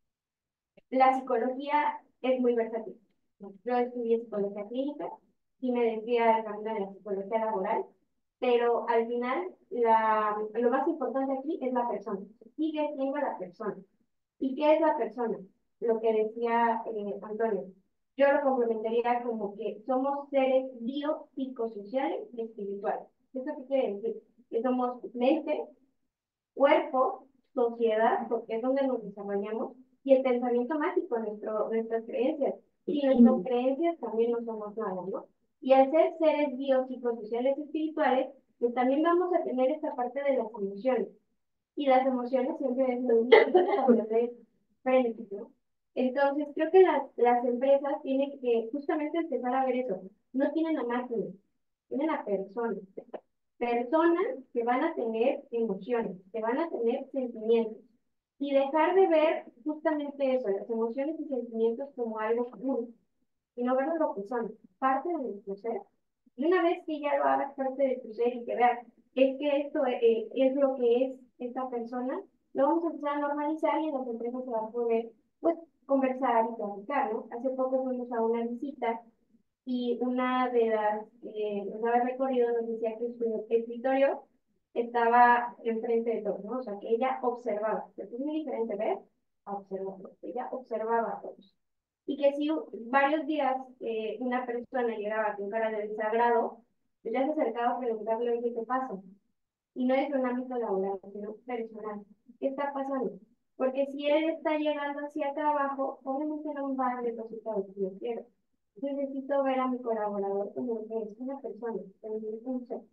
la psicología es muy versátil. Yo estudié psicología clínica y me desvié al camino de la psicología laboral, pero al final la, lo más importante aquí es la persona. Sigue siendo la persona. ¿Y qué es la persona? Lo que decía eh, Antonio. Yo lo complementaría como que somos seres biopsicosociales y espirituales. ¿Eso qué quiere decir? Que somos mente, cuerpo, sociedad, porque es donde nos desarrollamos, y el pensamiento mágico, nuestro, nuestras creencias. Y nuestras creencias también no somos nada, ¿no? Y al ser seres biopsicosociales y espirituales, pues también vamos a tener esta parte de las emociones. Y las emociones siempre es lo frenético, ¿no? Entonces, creo que las, las empresas tienen que justamente empezar a ver eso. No tienen a máquinas, tienen a personas. Personas que van a tener emociones, que van a tener sentimientos. Y dejar de ver justamente eso, las emociones y sentimientos como algo común, sino verlo lo que son, parte de nuestro ser. Y una vez que ya lo hagas parte de tu ser y que veas, es que esto eh, es lo que es esta persona, lo vamos a empezar a normalizar y en las empresas se va a poder, pues, conversar y platicar, ¿no? Hace poco fuimos a una visita y una de las eh, nos había recorrido nos decía que su escritorio estaba enfrente de todos, ¿no? O sea, que ella observaba. Es muy diferente ver a observar. Ella observaba a todos. Y que si varios días eh, una persona llegaba con cara de desagrado, pues ya se acercaba a preguntarle, oye, ¿qué pasa? Y no es un ámbito laboral, sino personal. ¿Qué está pasando? Porque si él está llegando hacia trabajo, obviamente no va a depositar lo que yo quiero. Yo necesito ver a mi colaborador como que es una persona, también es un ser.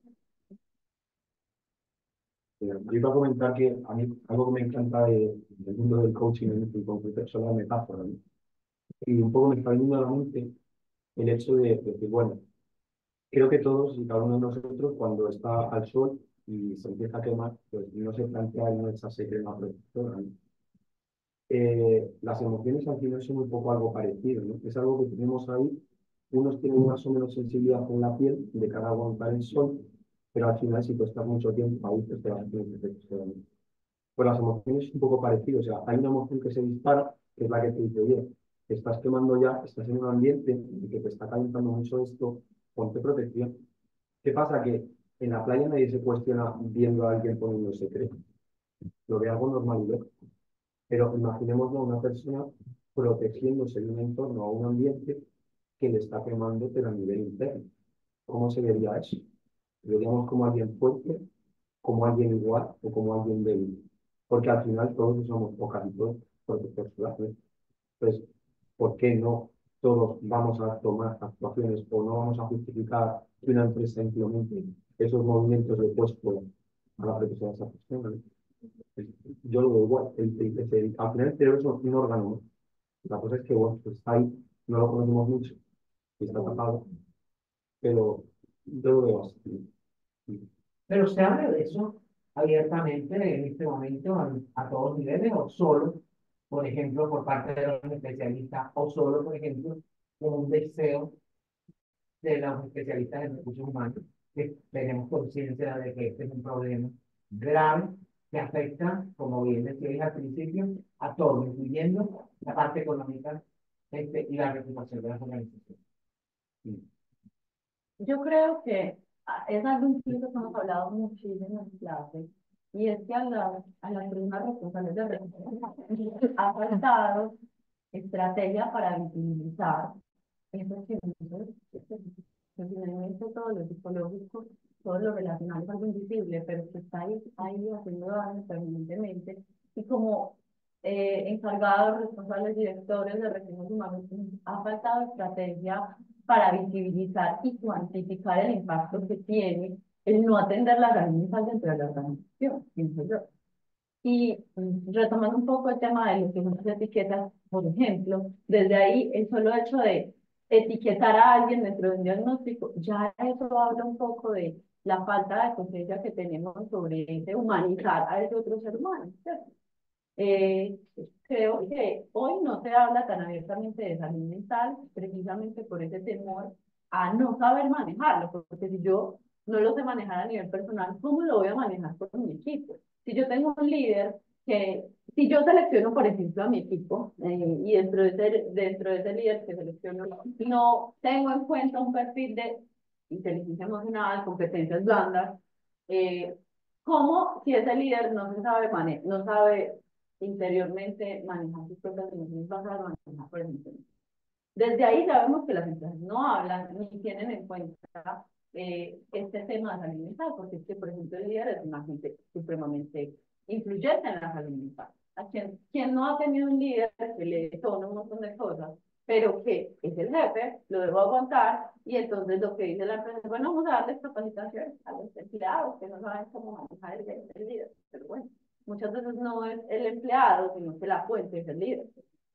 Eh, Yo iba a comentar que a mí algo que me encanta de- del mundo del coaching en este concreto son las metáforas, ¿no? Y un poco me está viniendo a la mente el hecho de, de que, bueno, creo que todos y cada uno de nosotros cuando está al sol y se empieza a quemar, pues no se plantea el no echarse crema protectora, ¿no? Eh, las emociones al final son un poco algo parecido, ¿no? Es algo que tenemos ahí. Unos tienen más o menos sensibilidad con la piel de cara a aguantar el sol, pero al final si tú estás mucho tiempo ahí, pues te vas a tener efectos. Pues las emociones es un poco parecido. O sea, hay una emoción que se dispara, que es la que te dice, oye, te estás quemando ya, estás en un ambiente y que te está calentando mucho esto, ponte protección. ¿Qué pasa? Que en la playa nadie se cuestiona viendo a alguien poniéndose crema. Lo ve algo normal y lógico. Pero imaginémoslo a una persona protegiéndose de un entorno o un ambiente que le está quemando, pero a nivel interno. ¿Cómo se vería eso? ¿Veríamos como alguien fuerte, como alguien igual o como alguien débil? Porque al final todos usamos, o casi todos, protector solar, ¿no? Entonces, ¿por qué no todos vamos a tomar actuaciones o no vamos a justificar que una empresa implemente esos movimientos de puesto a la protección de esa persona? ¿No? Yo lo veo igual. El, el, el, el, al final el cerebro es un órgano, ¿no? La cosa es que, bueno, pues está ahí, no lo conocemos mucho y está tapado, pero yo lo veo así. Pero se habla de eso abiertamente en este momento a, a todos niveles o solo, por ejemplo, por parte de los especialistas o solo, por ejemplo, con un deseo de los especialistas en recursos humanos, que tenemos conciencia de que este es un problema grave que afecta, como bien decíais al principio, a todos, incluyendo la parte económica este, y la reputación de las organizaciones. Yo creo que ah, es algo incluso que hemos hablado muchísimo en clase, y es que a, la, a las personas responsables de recursos humanos ha faltado estrategia para visibilizar esos servicios, que finalmente todo lo psicológico, todo lo relacionado es algo invisible, pero que está ahí, ahí haciendo daño permanentemente. Y como eh, encargados, responsables, directores de recursos humanos, ha faltado estrategia para visibilizar y cuantificar el impacto que tiene el no atender la salud mental dentro de la organización, pienso yo. Y mm, retomando un poco el tema de lo que son las etiquetas, por ejemplo, desde ahí el solo hecho de etiquetar a alguien dentro de un diagnóstico, ya eso habla un poco de la falta de conciencia que tenemos sobre ese humanizar a ese otro ser humano, ¿cierto? Eh, Creo que hoy no se habla tan abiertamente de salud mental, precisamente por ese temor a no saber manejarlo, porque si yo no lo sé manejar a nivel personal, ¿cómo lo voy a manejar con mi equipo? Si yo tengo un líder que, si yo selecciono, por ejemplo, a mi equipo, eh, y dentro de, ese, dentro de ese líder que selecciono, no tengo en cuenta un perfil de inteligencia emocional, competencias blandas, eh, ¿cómo si ese líder no se sabe manejar, no sabe interiormente manejar sus propias emociones, vas a manejar, por ejemplo? Desde ahí sabemos que las empresas no hablan ni tienen en cuenta eh, este tema de salud mental, porque es que, por ejemplo, el líder es una gente supremamente influyente en la salud mental. ¿A quien, quien no ha tenido un líder que le detona un montón de cosas, pero que es el jefe, lo debo aguantar, y entonces lo que dice la empresa es, bueno, vamos a darles capacitación a los empleados que no saben cómo manejar el, el líder, pero bueno, muchas veces no es el empleado, sino que la fuente es el líder.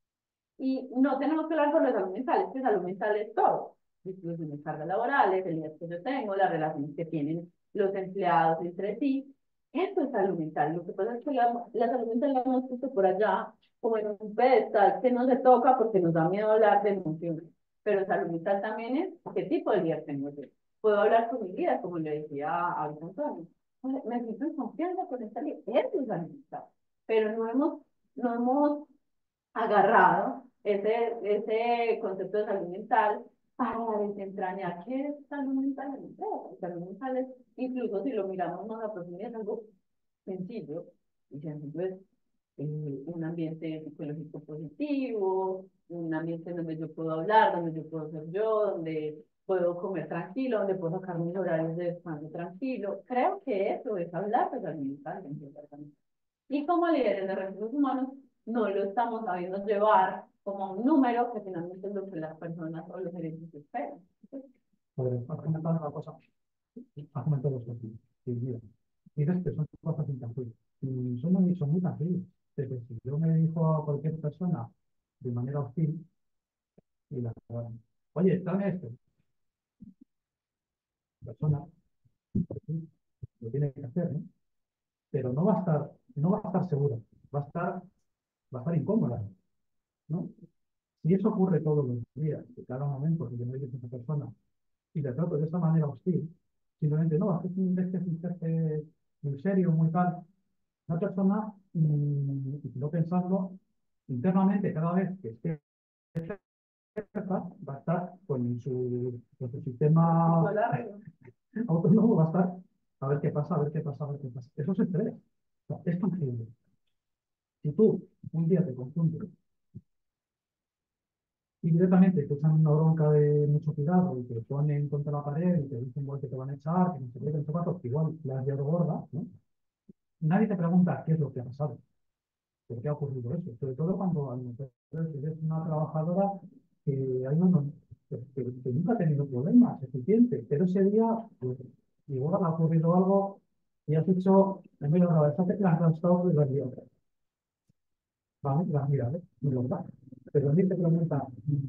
Y no tenemos que hablar solo de salud mental, es que salud mental es todo. Distribución de cargas laborales, el día que yo tengo, las relaciones que tienen los empleados entre sí. Eso es salud mental. Lo que pasa es que la, la salud mental la hemos puesto por allá como en un pedestal que no se toca porque nos da miedo hablar de emociones. Pero salud mental también es qué tipo de líder tengo yo. Puedo hablar con mi líder, como le decía a Antonio. Me siento en confianza con esta líder. Eso es salud mental. Pero no hemos, no hemos agarrado ese, ese concepto de salud mental para desentrañar qué es salud mental en la empresa. Salud mental es, incluso si lo miramos más a profundidad, es algo sencillo, y sencillo es eh, un ambiente psicológico positivo, un ambiente donde yo puedo hablar, donde yo puedo ser yo, donde puedo comer tranquilo, donde puedo sacar mis horarios de descanso tranquilo. Creo que eso es hablar de salud mental en el departamento. Y como líderes de recursos humanos, no lo estamos sabiendo llevar como un número que finalmente es lo que las personas o los gerentes esperan. Podré, has comentado una cosa, has comentado dos cosas. Sí, mira, dices que son cosas intangibles. Y son muy, son muy tangibles. Es decir, si yo me dirijo a cualquier persona de manera hostil y la oye, dame esto, la persona pues sí, lo tiene que hacer, ¿no? Pero no va a estar, no va a estar segura, va a estar, va a estar incómoda, ¿no? Si eso ocurre todos los días, que cada momento que yo me dirijo a esa persona y le trato de esa manera hostil, simplemente no, es que es un, es que es un jefe muy serio, muy tal, una persona, mmm, y no pensarlo, internamente cada vez que esté cerca, va a estar con su, con su sistema autónomo, va a estar a ver qué pasa, a ver qué pasa, a ver qué pasa. Eso es estrés, o sea, es tangible. Si tú un día te confundes y directamente te echan una bronca de mucho cuidado y te ponen contra la pared y te dicen igual que te van a echar, que no se puede en igual la has llevado gorda, ¿no? Nadie te pregunta qué es lo que ha pasado, por qué ha ocurrido eso, sobre todo cuando a lo mejor eres una trabajadora que, hay uno, que, que, que nunca ha tenido problemas, eficiente, pero ese día pues, igual ha ocurrido algo y has hecho, en vez de una vez, te la has gastado y lo has liado. Vale, las miradas, no lo va. Pero a mí te pregunta,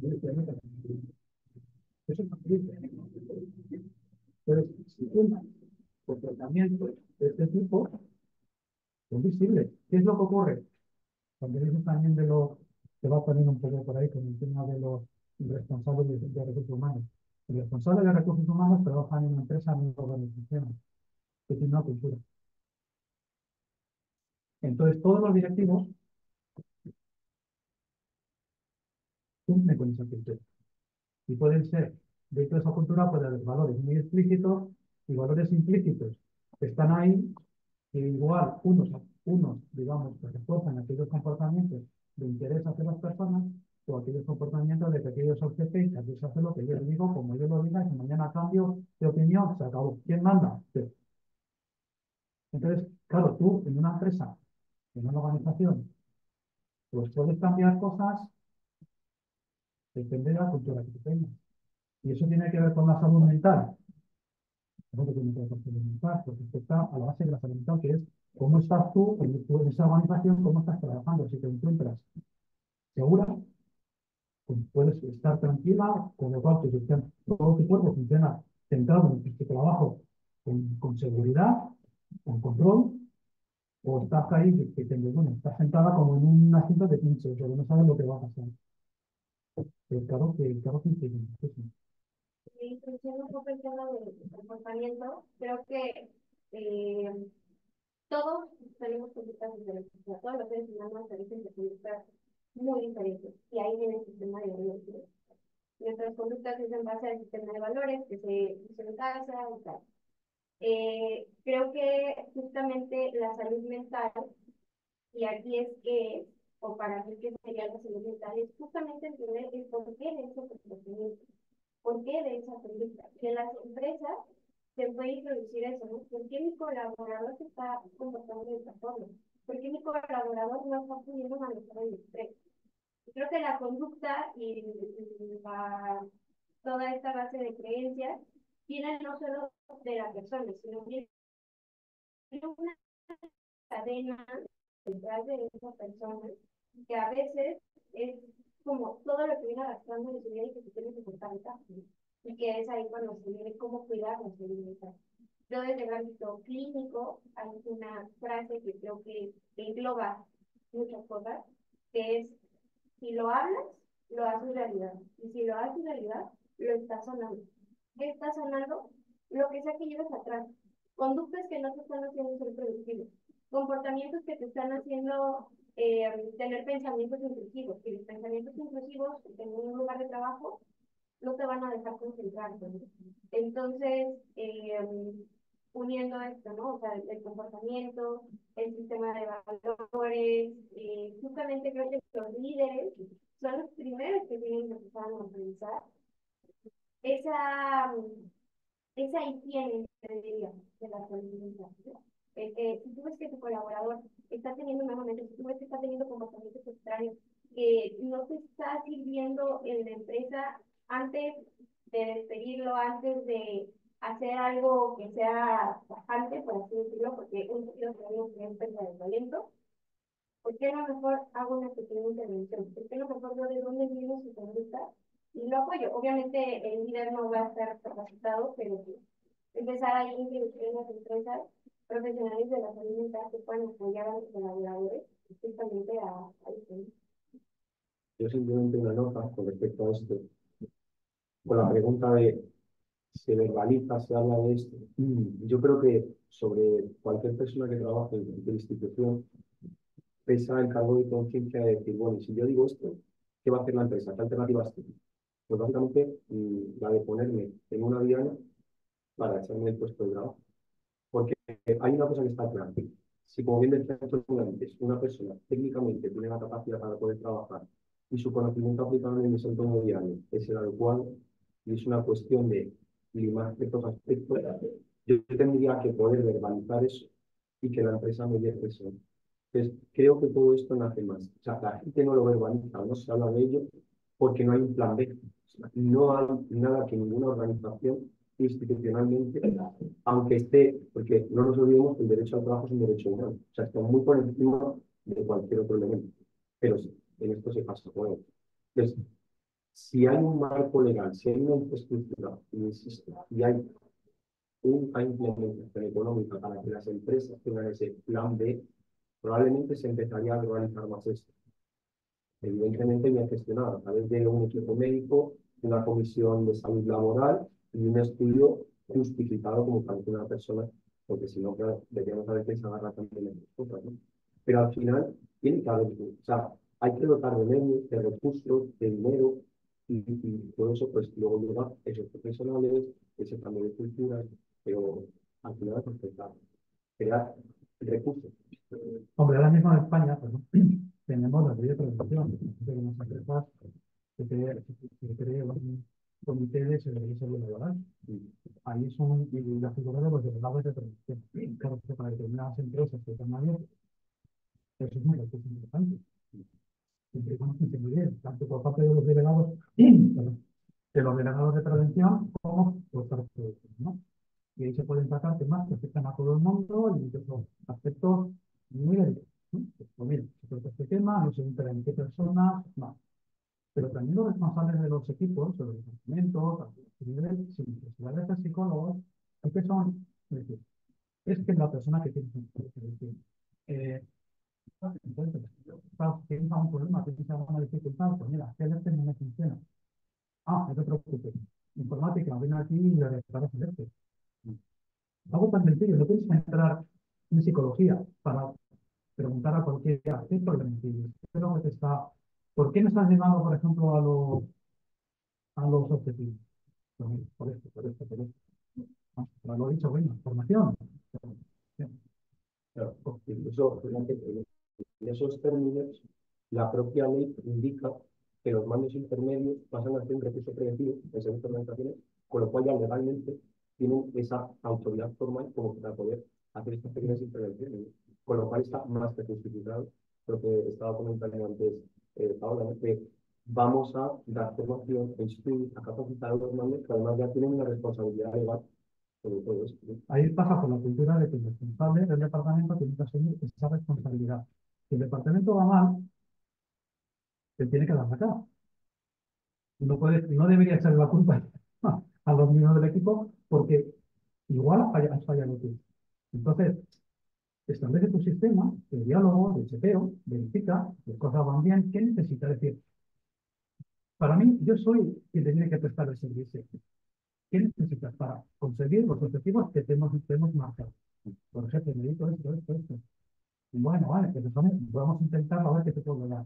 eso es posible. Pero si un comportamiento de este tipo es visible, ¿qué es lo que ocurre? Cuando dices también de lo que va a poner un poco por ahí con el tema de los responsables de, de recursos humanos. Los responsables de recursos humanos trabajan en una empresa, en una organización, que tiene una cultura. Entonces, todos los directivos cumplen con esa cultura. Y pueden ser, dentro de esa cultura, puede haber valores muy explícitos y valores implícitos que están ahí, que igual unos, unos digamos, que refuerzan aquellos comportamientos de interés hacia las personas o aquellos comportamientos de que aquellos objetos, aquí se hace lo que yo digo, como yo lo diga, y si mañana cambio de opinión, se acabó. ¿Quién manda? Sí. Entonces, claro, tú en una empresa, en una organización, pues puedes cambiar cosas, depende de la cultura que tú tengas. Y eso tiene que ver con la salud mental. Eso tiene que ver con la salud mental, porque esto está a la base de la salud mental, que es cómo estás tú, en tu- en esa organización, cómo estás trabajando. Si te encuentras segura, pues puedes estar tranquila, con lo cual tu sistema- todo tu cuerpo funciona centrado en tu trabajo con, con seguridad, con control, o estás ahí, que, que, que, bueno, estás sentada como en un asiento de pinche, pero no sabes lo que va a pasar. Pero claro que, claro que sí, sí, sí. Y introduciendo un poco el tema del comportamiento, creo que eh, todos tenemos conductas diferentes. O sea, todos los seres humanos parecen de conductas muy diferentes. Y ahí viene el sistema de valores. Nuestras conductas es en base al sistema de valores que se hizo en casa y tal. Eh, creo que justamente la salud mental, y aquí es que, o para mí que sería la salud mental, es justamente entender el porqué de ese comportamiento, por qué de esa conducta. Que en las empresas se puede introducir eso, ¿no? ¿Por qué mi colaborador se está comportando de esta forma? ¿Por qué mi colaborador no está pudiendo manejar el estrés? Creo que la conducta y la, toda esta base de creencias viene no solo de la persona, sino viene una cadena detrás de esa persona que a veces es como todo lo que viene arrastrando en su vida y que se tiene que cortar el cambio. Y que es ahí cuando se viene cómo cuidar la salud mental. Yo desde el ámbito clínico hay una frase que creo que engloba muchas cosas, que es: si lo hablas, lo haces realidad. Y si lo haces realidad, lo estás sonando. ¿Qué está sonando? Lo que sea que lleves atrás. Conductas que no te están haciendo ser productivos. Comportamientos que te están haciendo eh, tener pensamientos intrusivos. Y los pensamientos intrusivos en un lugar de trabajo no te van a dejar concentrarte, ¿no? Entonces, eh, uniendo esto, ¿no? O sea, el, el comportamiento, el sistema de valores, eh, justamente creo que los líderes son los primeros que tienen que empezar a normalizar esa, esa higiene, diría, de la salud mental. Eh, eh, si tú ves que tu colaborador está teniendo un momento, si tú ves que está teniendo comportamientos extraños, que no te está sirviendo en la empresa antes de despedirlo, antes de hacer algo que sea tajante, por así decirlo, porque un sentido sabemos que es pérdida de talento, ¿por qué no mejor hago una pequeña intervención? ¿Por qué no mejor veo de dónde viene su conducta y lo apoyo? Obviamente el líder no va a estar capacitado, pero empezar a introducir en las empresas profesionales de la salud mental que puedan apoyar a los colaboradores justamente a, a eso. Yo simplemente una nota con respecto a esto, con la pregunta de se verbaliza, se habla de esto. Mm, Yo creo que sobre cualquier persona que trabaje en cualquier institución pesa el cargo de conciencia de decir, bueno, si yo digo esto, ¿qué va a hacer la empresa? ¿Qué alternativas tiene? Pues básicamente mm, la de ponerme en una diana para echarme el puesto de trabajo. Porque hay una cosa que está clara. Si, como bien decía antes, una persona técnicamente tiene la capacidad para poder trabajar y su conocimiento aplicable en ese entorno diario es el adecuado y es una cuestión de limar ciertos aspectos, yo tendría que poder verbalizar eso y que la empresa me dé presión. Entonces, creo que todo esto nace más. O sea, la gente no lo verbaliza, no se habla de ello porque no hay un plan B. O sea, no hay nada que ninguna organización institucionalmente, aunque esté, porque no nos olvidemos que el derecho al trabajo es un derecho humano, o sea, está muy por encima de cualquier otro elemento, pero sí, en esto se pasa por él. Entonces, si hay un marco legal, si hay una infraestructura, insisto, y hay una implementación económica para que las empresas tengan ese plan B, probablemente se empezaría a realizar más esto. Evidentemente bien gestionado a través de un equipo médico, una comisión de salud laboral y un estudio justificado como para que una persona, porque si no, claro, deberíamos saber que se agarra también de cosas, ¿no? Pero al final tiene que haber, o sea, hay que dotar de medios, de recursos, de dinero, y, y todo eso, pues luego llega esos profesionales, ese cambio de cultura, pero al final es complicado. Crear recursos. Hombre, ahora mismo en España, pues, ¿no? Tenemos la ley de prevención, tenemos empresas que crean que crean un comité de seguridad y salud laboral. Ahí son y las figuras de los delegados de prevención. Claro que para determinadas empresas que están abiertas, eso es un recurso importante. utilizamos muy bien, tanto por parte de los delegados, perdón, de los delegados de prevención como por parte de otros, ¿no? Y ahí se pueden tratar temas que afectan a todo el mundo y otros aspectos muy delicados, ¿no? Pues, pues mira, se trata este tema, no se enteran en qué personas, no. Pero también los responsables de los equipos, de los departamentos, a los niveles, sin necesidad de ser psicólogos, es que son, es decir, es que la persona que tiene, es decir, eh, entonces, claro, tienes algún problema, tienes alguna dificultad, pues mira, que el este no me funciona. Ah, no te preocupes. Informática, ven aquí y le reparas el este. Algo tan sencillo, no tienes que entrar en psicología para preguntar a cualquier qué problema tienes, qué es lo que te está, ¿por qué no estás llegando, por ejemplo, a los, a los objetivos? Pues mira, por esto, por esto, por esto. Ah, pero lo he dicho, bueno, formación. Claro, porque incluso, fíjate, en esos términos, la propia ley indica que los mandos intermedios pasan a ser un recurso preventivo en según organizaciones, con lo cual ya legalmente tienen esa autoridad formal como para poder hacer estas pequeñas intervenciones, ¿no? Con lo cual está más que justificado lo que estaba comentando antes eh, Paola, ¿no? Que vamos a dar formación, a instruir, a capacitar a los mandos que además ya tienen una responsabilidad legal sobre todo esto, ¿no? Ahí pasa por la cultura de que el responsable del departamento tiene que asumir esa responsabilidad. Si el departamento va mal, se tiene que dar la cara. No, puede, no debería echar la culpa a los miembros del equipo porque igual has fallado, has fallado tú. Entonces, establece tu sistema de diálogo, de chequeo, verifica que las cosas van bien. ¿Qué necesita decir? Para mí, yo soy quien tiene que prestar el servicio. ¿Qué necesitas para conseguir los objetivos que te hemos, te hemos marcado? Por ejemplo, me digo esto, esto, esto. Bueno, vale, pues vamos, vamos a intentar a ver qué te puedo dar.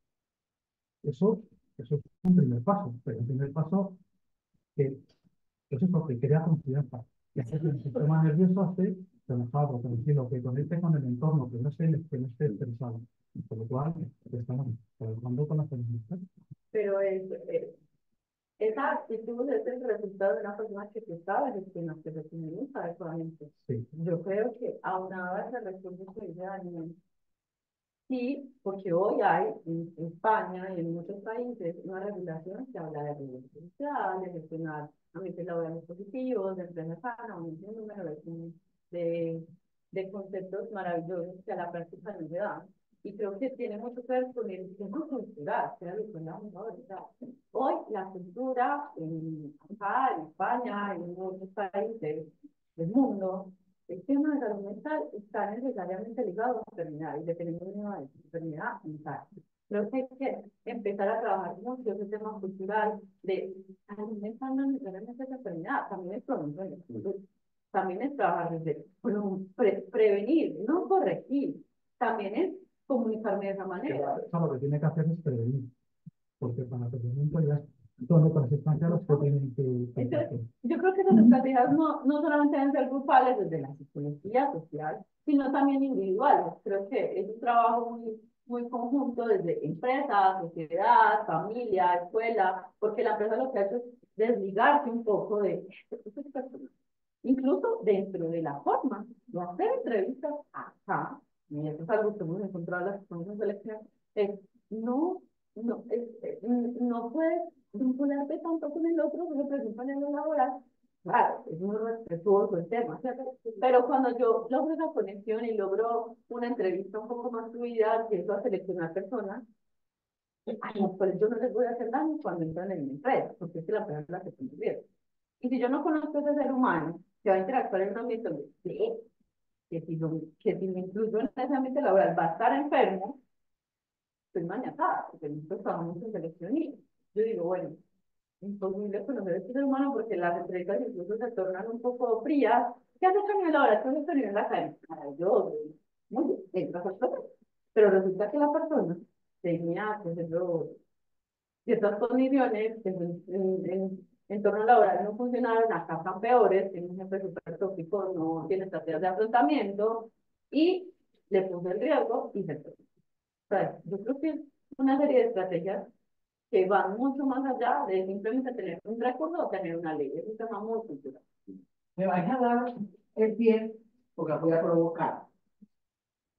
Eso, eso es un primer paso, pero un primer paso que eso es lo que crea confianza. Y hace que el sistema nervioso esté relajado, tranquilo, que conecte con el entorno, que no esté, que no esté estresado. Por lo cual, estamos trabajando con las personas. Pero es, es- esa actitud es el resultado de una persona que se sabe gestionar, que se comunica adecuadamente. Sí. Yo creo que aunado a ese recurso que dice Daniel, sí, porque hoy hay en España y en muchos países una regulación que habla de riesgos sociales, de gestionar ambientes laborales positivos, de empresas sanas, un número de, de, de conceptos maravillosos que a la práctica no se dan. Y creo que tiene mucho que ver con el tema cultural, que era lo que hablábamos ahorita. Hoy la cultura en, acá, en España, en muchos países del mundo, el tema de salud mental está necesariamente ligado a la enfermedad y dependiendo de una enfermedad mental. Creo que hay que empezar a trabajar mucho ese tema cultural de salud mental no necesariamente es enfermedad, también es promoción, también es trabajar desde pre prevenir, no corregir, también es comunicarme de esa manera. Eso lo que tiene que hacer es prevenir, porque para prevenir pues ya son otras instancias las que tienen que, que Entonces, hacer. yo creo que esas estrategias no, no solamente deben ser grupales desde la psicología social, sino también individuales. Creo que es un trabajo muy, muy conjunto desde empresa, sociedad, familia, escuela, porque la empresa lo que ha hecho es desligarse un poco de esas personas. Incluso dentro de la forma de hacer entrevistas acá, y eso es algo que hemos encontrado en las personas de selección, es no, no, es, es, no puedes vincularte tanto con el otro que representa en el laboral. Claro, es muy respetuoso el tema, ¿cierto? Pero cuando yo logro esa conexión y logro una entrevista un poco más fluida, empiezo a seleccionar personas, a las cuales yo no les voy a hacer daño cuando entran en mi empresa, porque es que la empresa es la que estoy viviendo. Y si yo no conozco a ese ser humano que va a interactuar en un ambiente donde sé que si, lo, que si me incluyo en ese ambiente laboral va a estar enfermo, estoy mañatada, porque nosotros trabajamos en selección y yo digo, bueno, imposible conocer a este ser humano porque las entrevistas incluso se tornan un poco frías. ¿Qué has hecho en el laboratorio? ¿Qué has hecho en la academia? Maravilloso, muy bien, entras al proceso. Pero resulta que la persona tenía, pues, eso, ciertas condiciones que en, en, en entorno laboral no funcionaron, acá están peores, tiene un jefe súper tóxico, no tiene estrategias de afrontamiento y le puso el riesgo y se fue. O sea, yo creo que es una serie de estrategias que van mucho más allá de simplemente tener un recurso o tener una ley. Es un tema muy cultural. Me vais a dar el pie porque voy a provocar.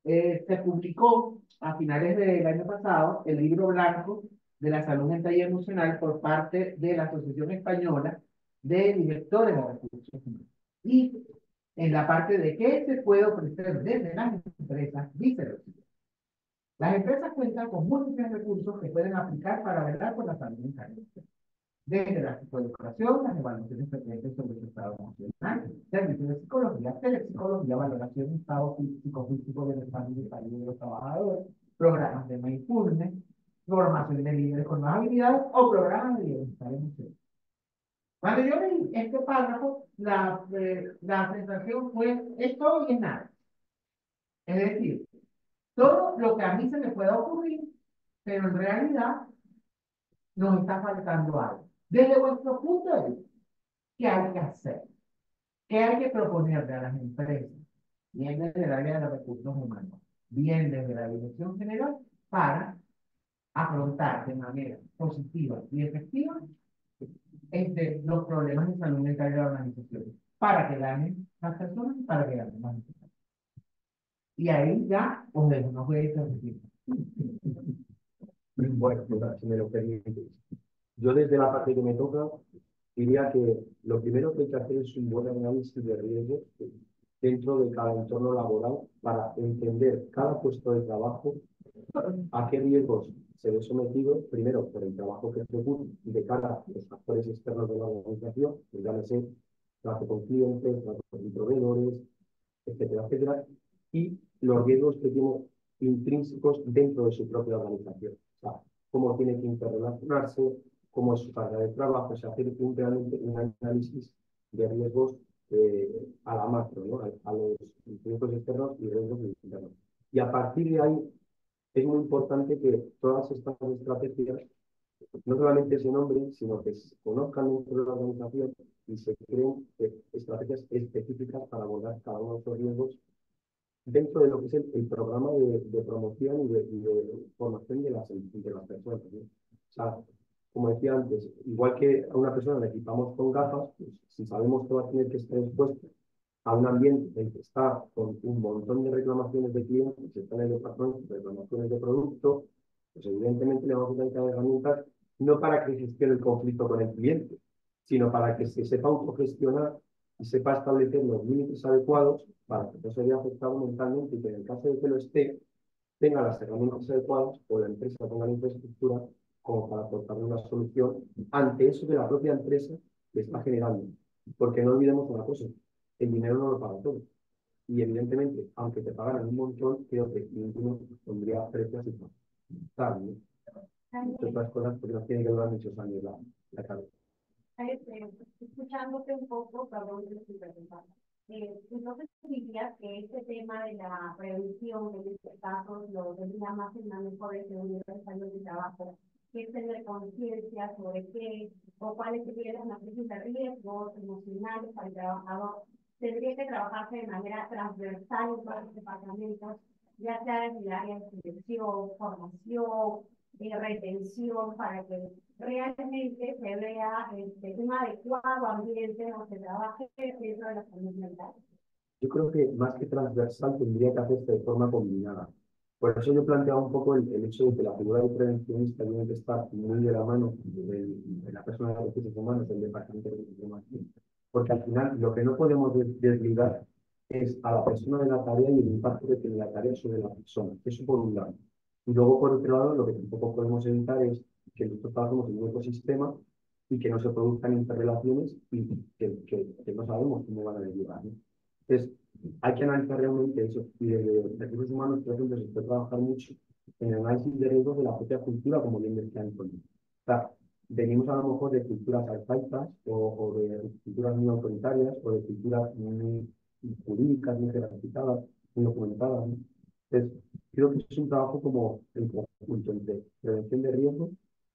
eh, se publicó a finales del año pasado el libro blanco de la salud mental y emocional por parte de la Asociación Española de Directores de Recursos Humanos. Y en la parte de qué se puede ofrecer desde las empresas, dice lo siguiente. Las empresas cuentan con múltiples recursos que pueden aplicar para velar por la salud mental, desde la psicoeducación, las evaluaciones frecuentes sobre su estado emocional, servicios de psicología, telepsicología, valoración de estado físico, físico de estado de salud de los trabajadores, programas de mindfulness, formación de líderes con más habilidades o programas de bienestar emocional. Cuando yo leí este párrafo, la, eh, la sensación fue, es todo y es nada. Es decir, todo lo que a mí se me pueda ocurrir, pero en realidad nos está faltando algo. Desde vuestro punto de vista, ¿qué hay que hacer? ¿Qué hay que proponerle a las empresas? Bien desde el área de los recursos humanos, bien desde la dirección general, para afrontar de manera positiva y efectiva este, los problemas de salud mental de la organización, para que ganen las personas y para que ganen las empresas. Y ahí ya os dejo, no voy a ir. Bueno, mira, si me lo permites. Yo desde la parte que me toca diría que lo primero que hay que hacer es un buen análisis de riesgos dentro de cada entorno laboral para entender cada puesto de trabajo, a qué riesgos se ve sometido, primero por el trabajo que ejecuta de cara a los factores externos de la organización, llámese trato con clientes, trato con proveedores, etcétera, etcétera, y los riesgos que tiene intrínsecos dentro de su propia organización. O sea, cómo tiene que interrelacionarse, cómo es su carga de trabajo, o sea, hacer un, realmente un análisis de riesgos eh, a la macro, ¿no? a, a los riesgos externos y riesgos internos. Y a partir de ahí es muy importante que todas estas estrategias no solamente se nombren, sino que se conozcan dentro de la organización y se creen eh, estrategias específicas para abordar cada uno de esos riesgos dentro de lo que es el, el programa de, de promoción y de, y de formación de las, de las personas, ¿no? O sea, como decía antes, igual que a una persona le equipamos con gafas, pues, si sabemos que va a tener que estar expuesto a un ambiente en el que está con un montón de reclamaciones de clientes, se están en el patrón, reclamaciones de producto, pues evidentemente le vamos a tener que dar herramientas no para que gestione el conflicto con el cliente, sino para que se sepa autogestionar y sepa establecer los límites adecuados para que no se vea afectado mentalmente y que en el caso de que lo esté, tenga las herramientas adecuadas o la empresa tenga la infraestructura como para aportar una solución ante eso que la propia empresa le está generando. Porque no olvidemos una cosa, el dinero no lo paga todo. Y evidentemente, aunque te pagaran un montón, creo que ninguno pondría precio a su pago. ¿No? Otras cosas porque nos tienen que durar muchos años la, la cabeza. Este, escuchándote un poco, perdón, que estoy preguntando. Eh, entonces dirías que este tema de la prevención de estos casos lo tendría más en la mejor de seguridad de salud de trabajo, que es tener conciencia sobre qué o cuáles serían las crisis de riesgos emocionales para el trabajador. Tendría que trabajarse de manera transversal en todos los departamentos, ya sea en el área de selección, formación, de retención, para que realmente se vea este, un adecuado ambiente donde se trabaje dentro de la salud mental. Yo creo que más que transversal tendría que hacerse de forma combinada. Por eso yo planteaba un poco el, el hecho de que la figura de prevencionista tiene que estar muy de la mano de, de la persona de recursos humanos, del departamento de recursos humanos. Porque al final lo que no podemos desligar es a la persona de la tarea y el impacto que tiene la tarea sobre la persona. Eso por un lado. Y luego, por otro lado, lo que tampoco podemos evitar es que nosotros trabajemos en un ecosistema y que no se produzcan interrelaciones y que, que, que no sabemos cómo van a derivar, ¿no? Entonces, hay que analizar realmente eso. Y desde recursos humanos, por ejemplo, se puede trabajar mucho en el análisis de riesgos de la propia cultura, como bien decía Antonio. O sea, venimos a lo mejor de culturas arcaicas o, o de culturas muy autoritarias o de culturas muy jurídicas, muy jerarquizadas, muy documentadas, ¿no? Entonces, creo que es un trabajo como el conjunto entre prevención de riesgos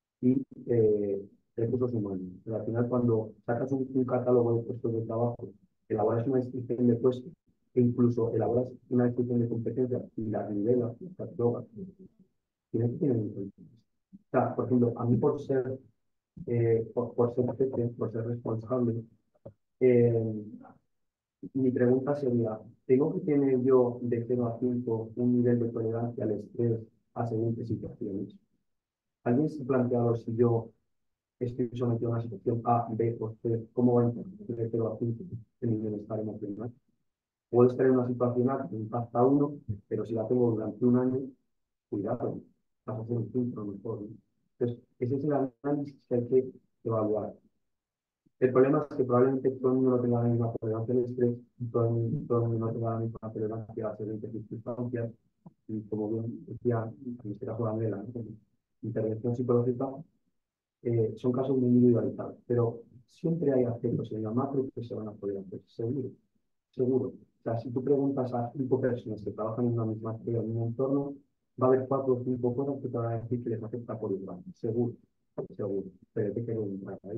y eh, recursos humanos. Pero al final, cuando sacas un, un catálogo de puestos de trabajo, elaboras una descripción de puestos e incluso elaboras una descripción de competencias y las nivelas, las catalogas, tienes que tener en cuenta. O sea, por ejemplo, a mí por ser, eh, por, por ser jefe, por ser responsable, eh, Mi pregunta sería, ¿tengo que tener yo de cero a cinco un nivel de tolerancia al estrés a según situaciones? ¿Alguien se ha planteado si yo estoy sometido a una situación A, B o C, cómo va a impactar de cero a cinco en mi bienestar emocional? Puedo estar en una situación A que impacta uno, pero si la tengo durante un año, cuidado, vas a hacer un filtro mejor, ¿no? Entonces, ese es el análisis que hay que evaluar. El problema es que probablemente todo el mundo no tenga la misma tolerancia al estrés, todo el mundo, todo el mundo no tenga la misma tolerancia a diferentes circunstancias, y como bien decía, en este caso Daniela, ¿no? Como intervención psicológica, eh, son casos muy individualizados, pero siempre hay aspectos en la macro que se van a poder hacer, seguro, seguro. O sea, si tú preguntas a cinco personas que trabajan en una misma actividad, en un mismo entorno, va a haber cuatro o cinco cosas que te van a decir que les afecta por igual, seguro, seguro, pero hay que preguntar ahí.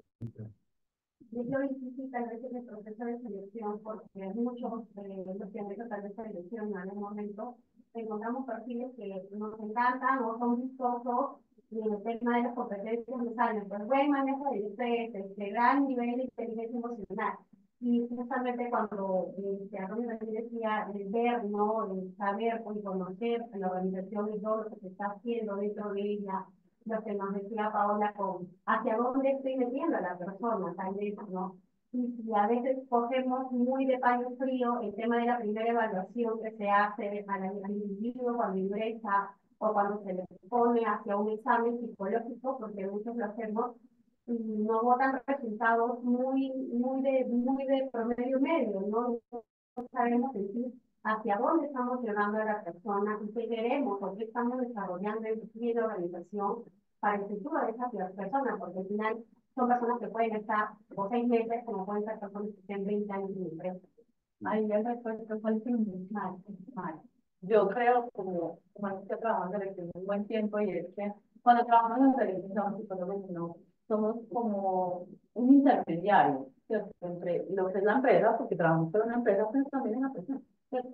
Yo creo difícil tal vez en el proceso de selección, porque muchos de los que han hecho tal vez selección en algún momento, encontramos perfiles que nos encantan o son vistosos y en el tema de las competencias nos salen, pues buen manejo del estrés, este gran nivel de inteligencia emocional. Y justamente cuando eh, Antonio también decía el ver, ¿no? El saber y conocer la organización y todo lo que se está haciendo dentro de ella, lo que nos decía Paola con hacia dónde estoy metiendo a la persona, tal vez, ¿no? Y si a veces cogemos muy de paño frío el tema de la primera evaluación que se hace al, al individuo cuando ingresa o cuando se le pone hacia un examen psicológico, porque muchos lo hacemos, y no votan resultados muy, muy, de, muy de promedio medio, ¿no? No sabemos en sí hacia dónde estamos llevando a la persona y qué queremos o qué estamos desarrollando en la organización para el futuro de esas personas, porque al final son personas que pueden estar por seis meses, como pueden ser personas que estén veinte años en la empresa. Ahí el respuesta fue el mal, mal. Yo creo, como, como estoy trabajando en selección un buen tiempo, y es que cuando trabajamos en selección, somos psicólogos, no, somos como un intermediario, ¿cierto? Entre lo que es la empresa, porque trabajamos para una empresa, pero también en la persona, ¿cierto?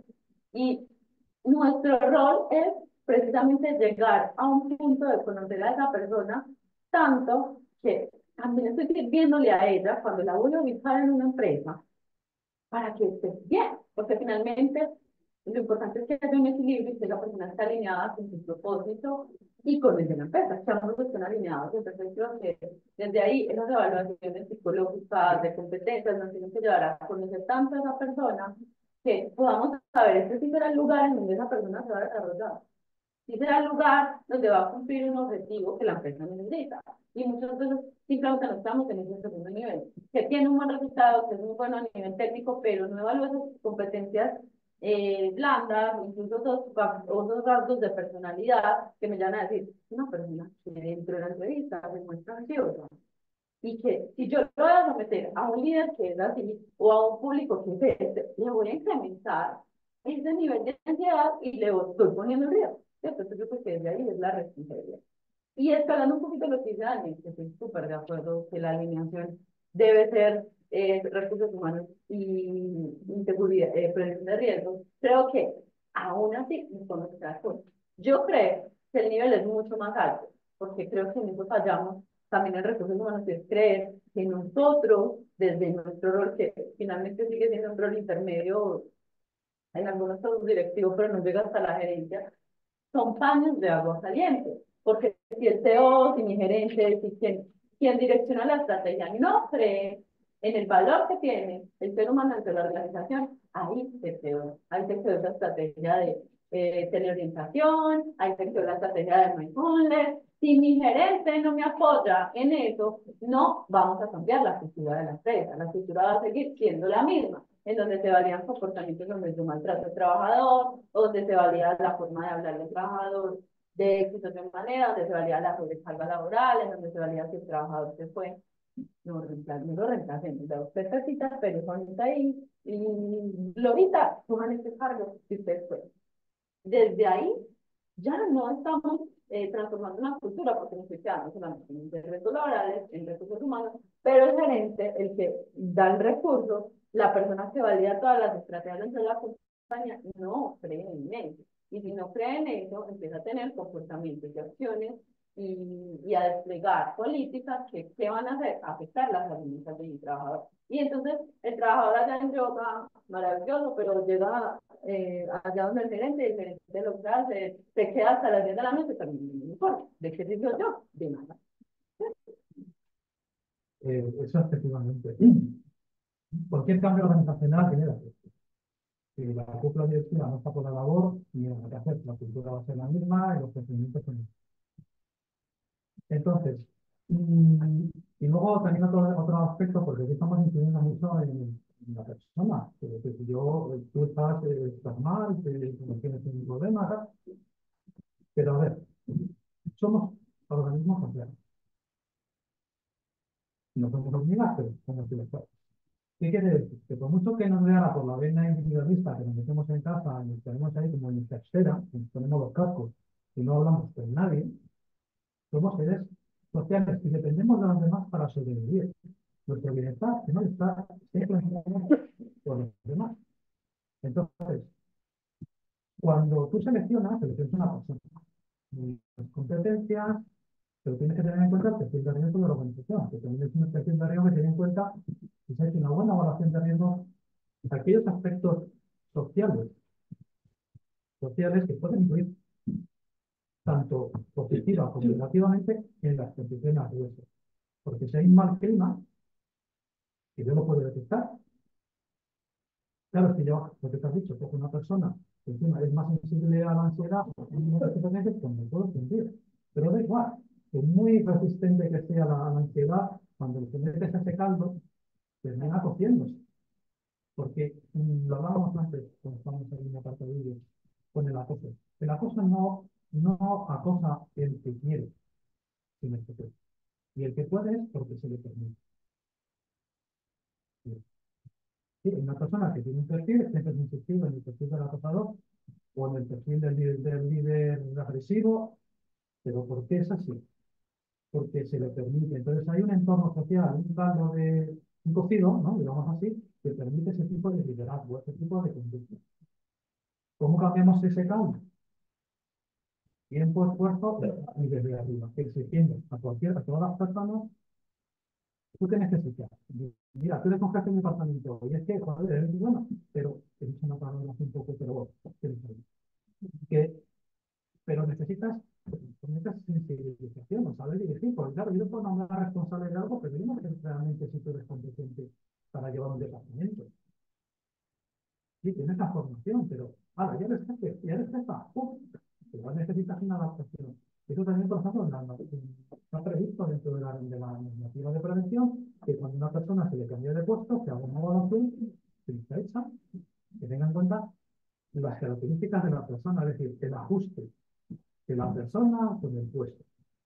Y nuestro rol es precisamente llegar a un punto de conocer a esa persona, tanto que también estoy sirviéndole a ella cuando la voy a ubicar en una empresa para que esté bien, porque finalmente lo importante es que haya un equilibrio y que la persona esté alineada con su propósito y con el de la empresa, que ambos estén alineados. Entonces creo que desde ahí esas evaluaciones psicológicas de competencias nos tienen que llevar a conocer tanto a esa persona que podamos saber este sí será el lugar en donde esa persona se va a desarrollar. Sí será el lugar donde va a cumplir un objetivo que la empresa necesita. Y muchas veces simplemente no estamos en ese segundo nivel, que tiene un buen resultado, que es muy bueno a nivel técnico, pero no evalúa sus competencias eh, blandas, incluso otros, otros rasgos de personalidad que me llaman a decir, una persona que dentro de la entrevista se muestra ansiosa. Y que si yo lo voy a someter a un líder que es así, o a un público que es este, le voy a incrementar ese nivel de ansiedad y le estoy poniendo en riesgo. Entonces yo creo que desde ahí es la responsabilidad. Y escalando un poquito lo que dice Dani, que estoy súper de acuerdo que la alineación debe ser eh, recursos humanos y inseguridad, eh, prevención de riesgos. Creo que aún así no son otras cosas. Yo creo que el nivel es mucho más alto, porque creo que en eso fallamos también en recursos humanos, es creer que nosotros, desde nuestro rol, que finalmente sigue siendo un rol intermedio, en algunos casos directivo, pero no llega hasta la gerencia, son paños de agua caliente, porque si el C E O, si mi gerente, si quien, quien direcciona la estrategia no cree en el valor que tiene el ser humano ante la organización, ahí se quedó, ahí se quedó esa estrategia de eh, teleorientación, ahí se quedó la estrategia de mindfulness. Si mi gerente no me apoya en eso, no vamos a cambiar la cultura de la empresa, la cultura va a seguir siendo la misma, en donde se valían comportamientos donde se maltrata al trabajador, donde se valía la forma de hablar del trabajador de exitosa manera, donde se valía la sobrecarga laboral, en donde se valía si el trabajador se fue. No, no lo reemplacen, la usted necesita, pero Juan está ahí, y Glorita, suban este cargo si usted fue. Desde ahí ya no estamos eh, transformando una cultura porque nos estoy quedando solamente en recursos laborales, en recursos humanos, pero el gerente, el que da el recurso, la persona que valida todas las estrategias dentro de la compañía, no cree en eso. Y si no cree en eso, empieza a tener comportamientos y acciones y, y a desplegar políticas que, que van a hacer afectar las herramientas del trabajador. Y entonces el trabajador allá en yoga, maravilloso, pero llega eh, allá donde el gerente, el gerente lo que hace, se queda hasta las diez de la noche, pero no me importa. ¿De qué sirvió yo? De nada. Eh, eso efectivamente. Cualquier cambio organizacional genera esto. Si la cúpula directiva no está por la labor, ni nada que hacer, la cultura va a ser la misma y los procedimientos son los mismos. Entonces, mm, y luego también otro, otro aspecto, porque aquí estamos incidiendo mucho en, en la persona. Que, que si yo, tú estás, eh, estás mal, que no tienes ningún problema, tal. Pero a ver, somos organismos sociales. No somos hormigas, pero somos ciudadanos. ¿Qué quiere decir? Que por mucho que nos vea por la vena individualista que nos metemos en casa, nos ponemos ahí como en nuestra esfera, nos ponemos los cascos y no hablamos con nadie, somos seres sociales y dependemos de los demás para sobrevivir. Nuestro bienestar y malestar es influenciado por los demás. Entonces, cuando tú seleccionas, seleccionas una persona. Las competencias, pero tienes que tener en cuenta el perfil de riesgo de la organización, que también es un perfil de riesgo que tiene en cuenta si se ha hecho una buena evaluación de riesgo, aquellos aspectos sociales, sociales que pueden influir tanto positiva como negativamente en las condiciones de riesgo. Porque si hay un mal clima, que yo lo puedo detectar, claro, si yo, lo que te has dicho, que es una persona que encima es más sensible a la ansiedad, pues me puedo sentir. Pero da igual, es muy resistente que sea la, la ansiedad, cuando le metes ese caldo, termina cociéndose. Porque mm, lo hablábamos antes, cuando estábamos en una parte de vídeo, con el acoso. El acoso no, no acosa el que quiere, sino el que puede. Y el que puede es porque se le permite. Sí, una persona que tiene un perfil, siempre es insistido en el perfil del acosador o en el perfil del líder, del líder agresivo, pero ¿por qué es así? Porque se le permite. Entonces hay un entorno social, un caldo de un cocido, ¿no? Digamos así, que permite ese tipo de liderazgo, ese tipo de conducta. ¿Cómo cambiamos ese caldo? Tiempo, esfuerzo y desde arriba, exigiendo a cualquier, a todas las personas, ¿tú qué necesitas? Mira, tú eres un jefe de departamento, y es que, joder, eres bueno, pero te dicho una palabra así un poco, pero bueno, que, pero necesitas, necesitas sensibilización, o saber dirigir, porque claro, yo puedo nombrar responsable de algo, pero yo no sé realmente si tú eres competente para llevar un departamento. Sí, tienes la formación, pero, ahora, ya eres jefe, ya eres jefa, ¡pum! Igual necesitas una adaptación. Eso también, por ejemplo, en la- en- está previsto dentro de la, de la normativa de prevención que cuando una persona se le cambia de puesto, se haga una evaluación, se le echa, que tenga en cuenta las características de la persona, es decir, el ajuste de la persona con el puesto.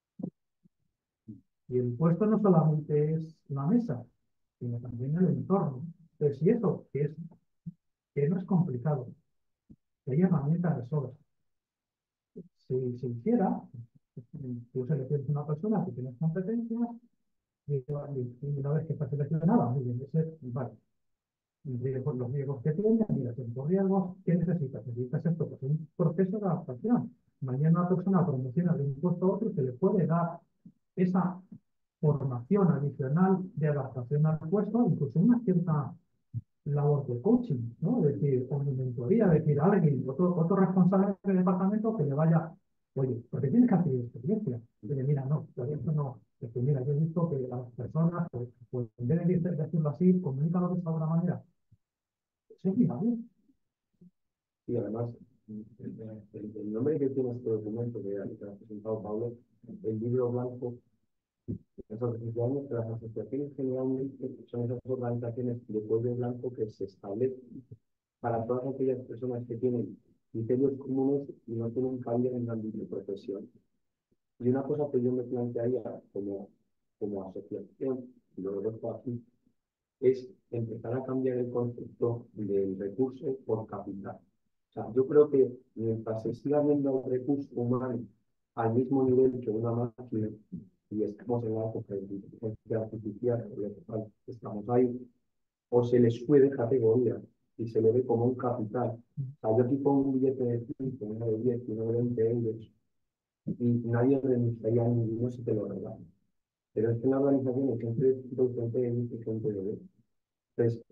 Y el puesto no solamente es la mesa, sino también el entorno. Entonces, si eso, que, es, que no es complicado, que hay herramientas de sobra, si se hiciera, tú seleccionas una persona que tiene competencias y, y una vez que está seleccionada, muy bien, ese, vale, los riesgos, los riesgos que tiene, mira, los riesgos, ¿qué necesitas? Necesitas esto, pues un proceso de adaptación. Mañana una persona promociona de un puesto a otro y se le puede dar esa formación adicional de adaptación al puesto, incluso una cierta labor de coaching, ¿no? Es decir, o de mentoría, es decir, alguien, otro, otro responsable del departamento que le vaya, oye, porque tienes que hacer experiencia. Oye, mira, no, esto no, es que mira, yo he visto que las personas, pues, pues en vez de decirlo así, comunícalo de esta otra manera. Eso es viable. Y además, el, el- el nombre que tiene este documento que ha que ha presentado Pablo, el libro blanco, eso efectivamente que las asociaciones generalmente son esas organizaciones de cuello blanco que se establecen para todas aquellas personas que tienen criterios comunes y no tienen cambio en el ámbito de profesión. Y una cosa que yo me plantearía como, como asociación, y lo dejo aquí, es empezar a cambiar el concepto del recurso por capital. O sea, yo creo que mientras se siga viendo el recurso humano al mismo nivel que una máquina, y estamos en la época de inteligencia artificial, estamos ahí, o se le sube de categoría y se le ve como un capital. O sea, yo aquí pongo un billete de cinco, uno de diez, uno de veinte euros, y nadie renunciaría a ninguno si te lo regalan. Pero es que una organización es gente de gente de y gente de B. Entonces,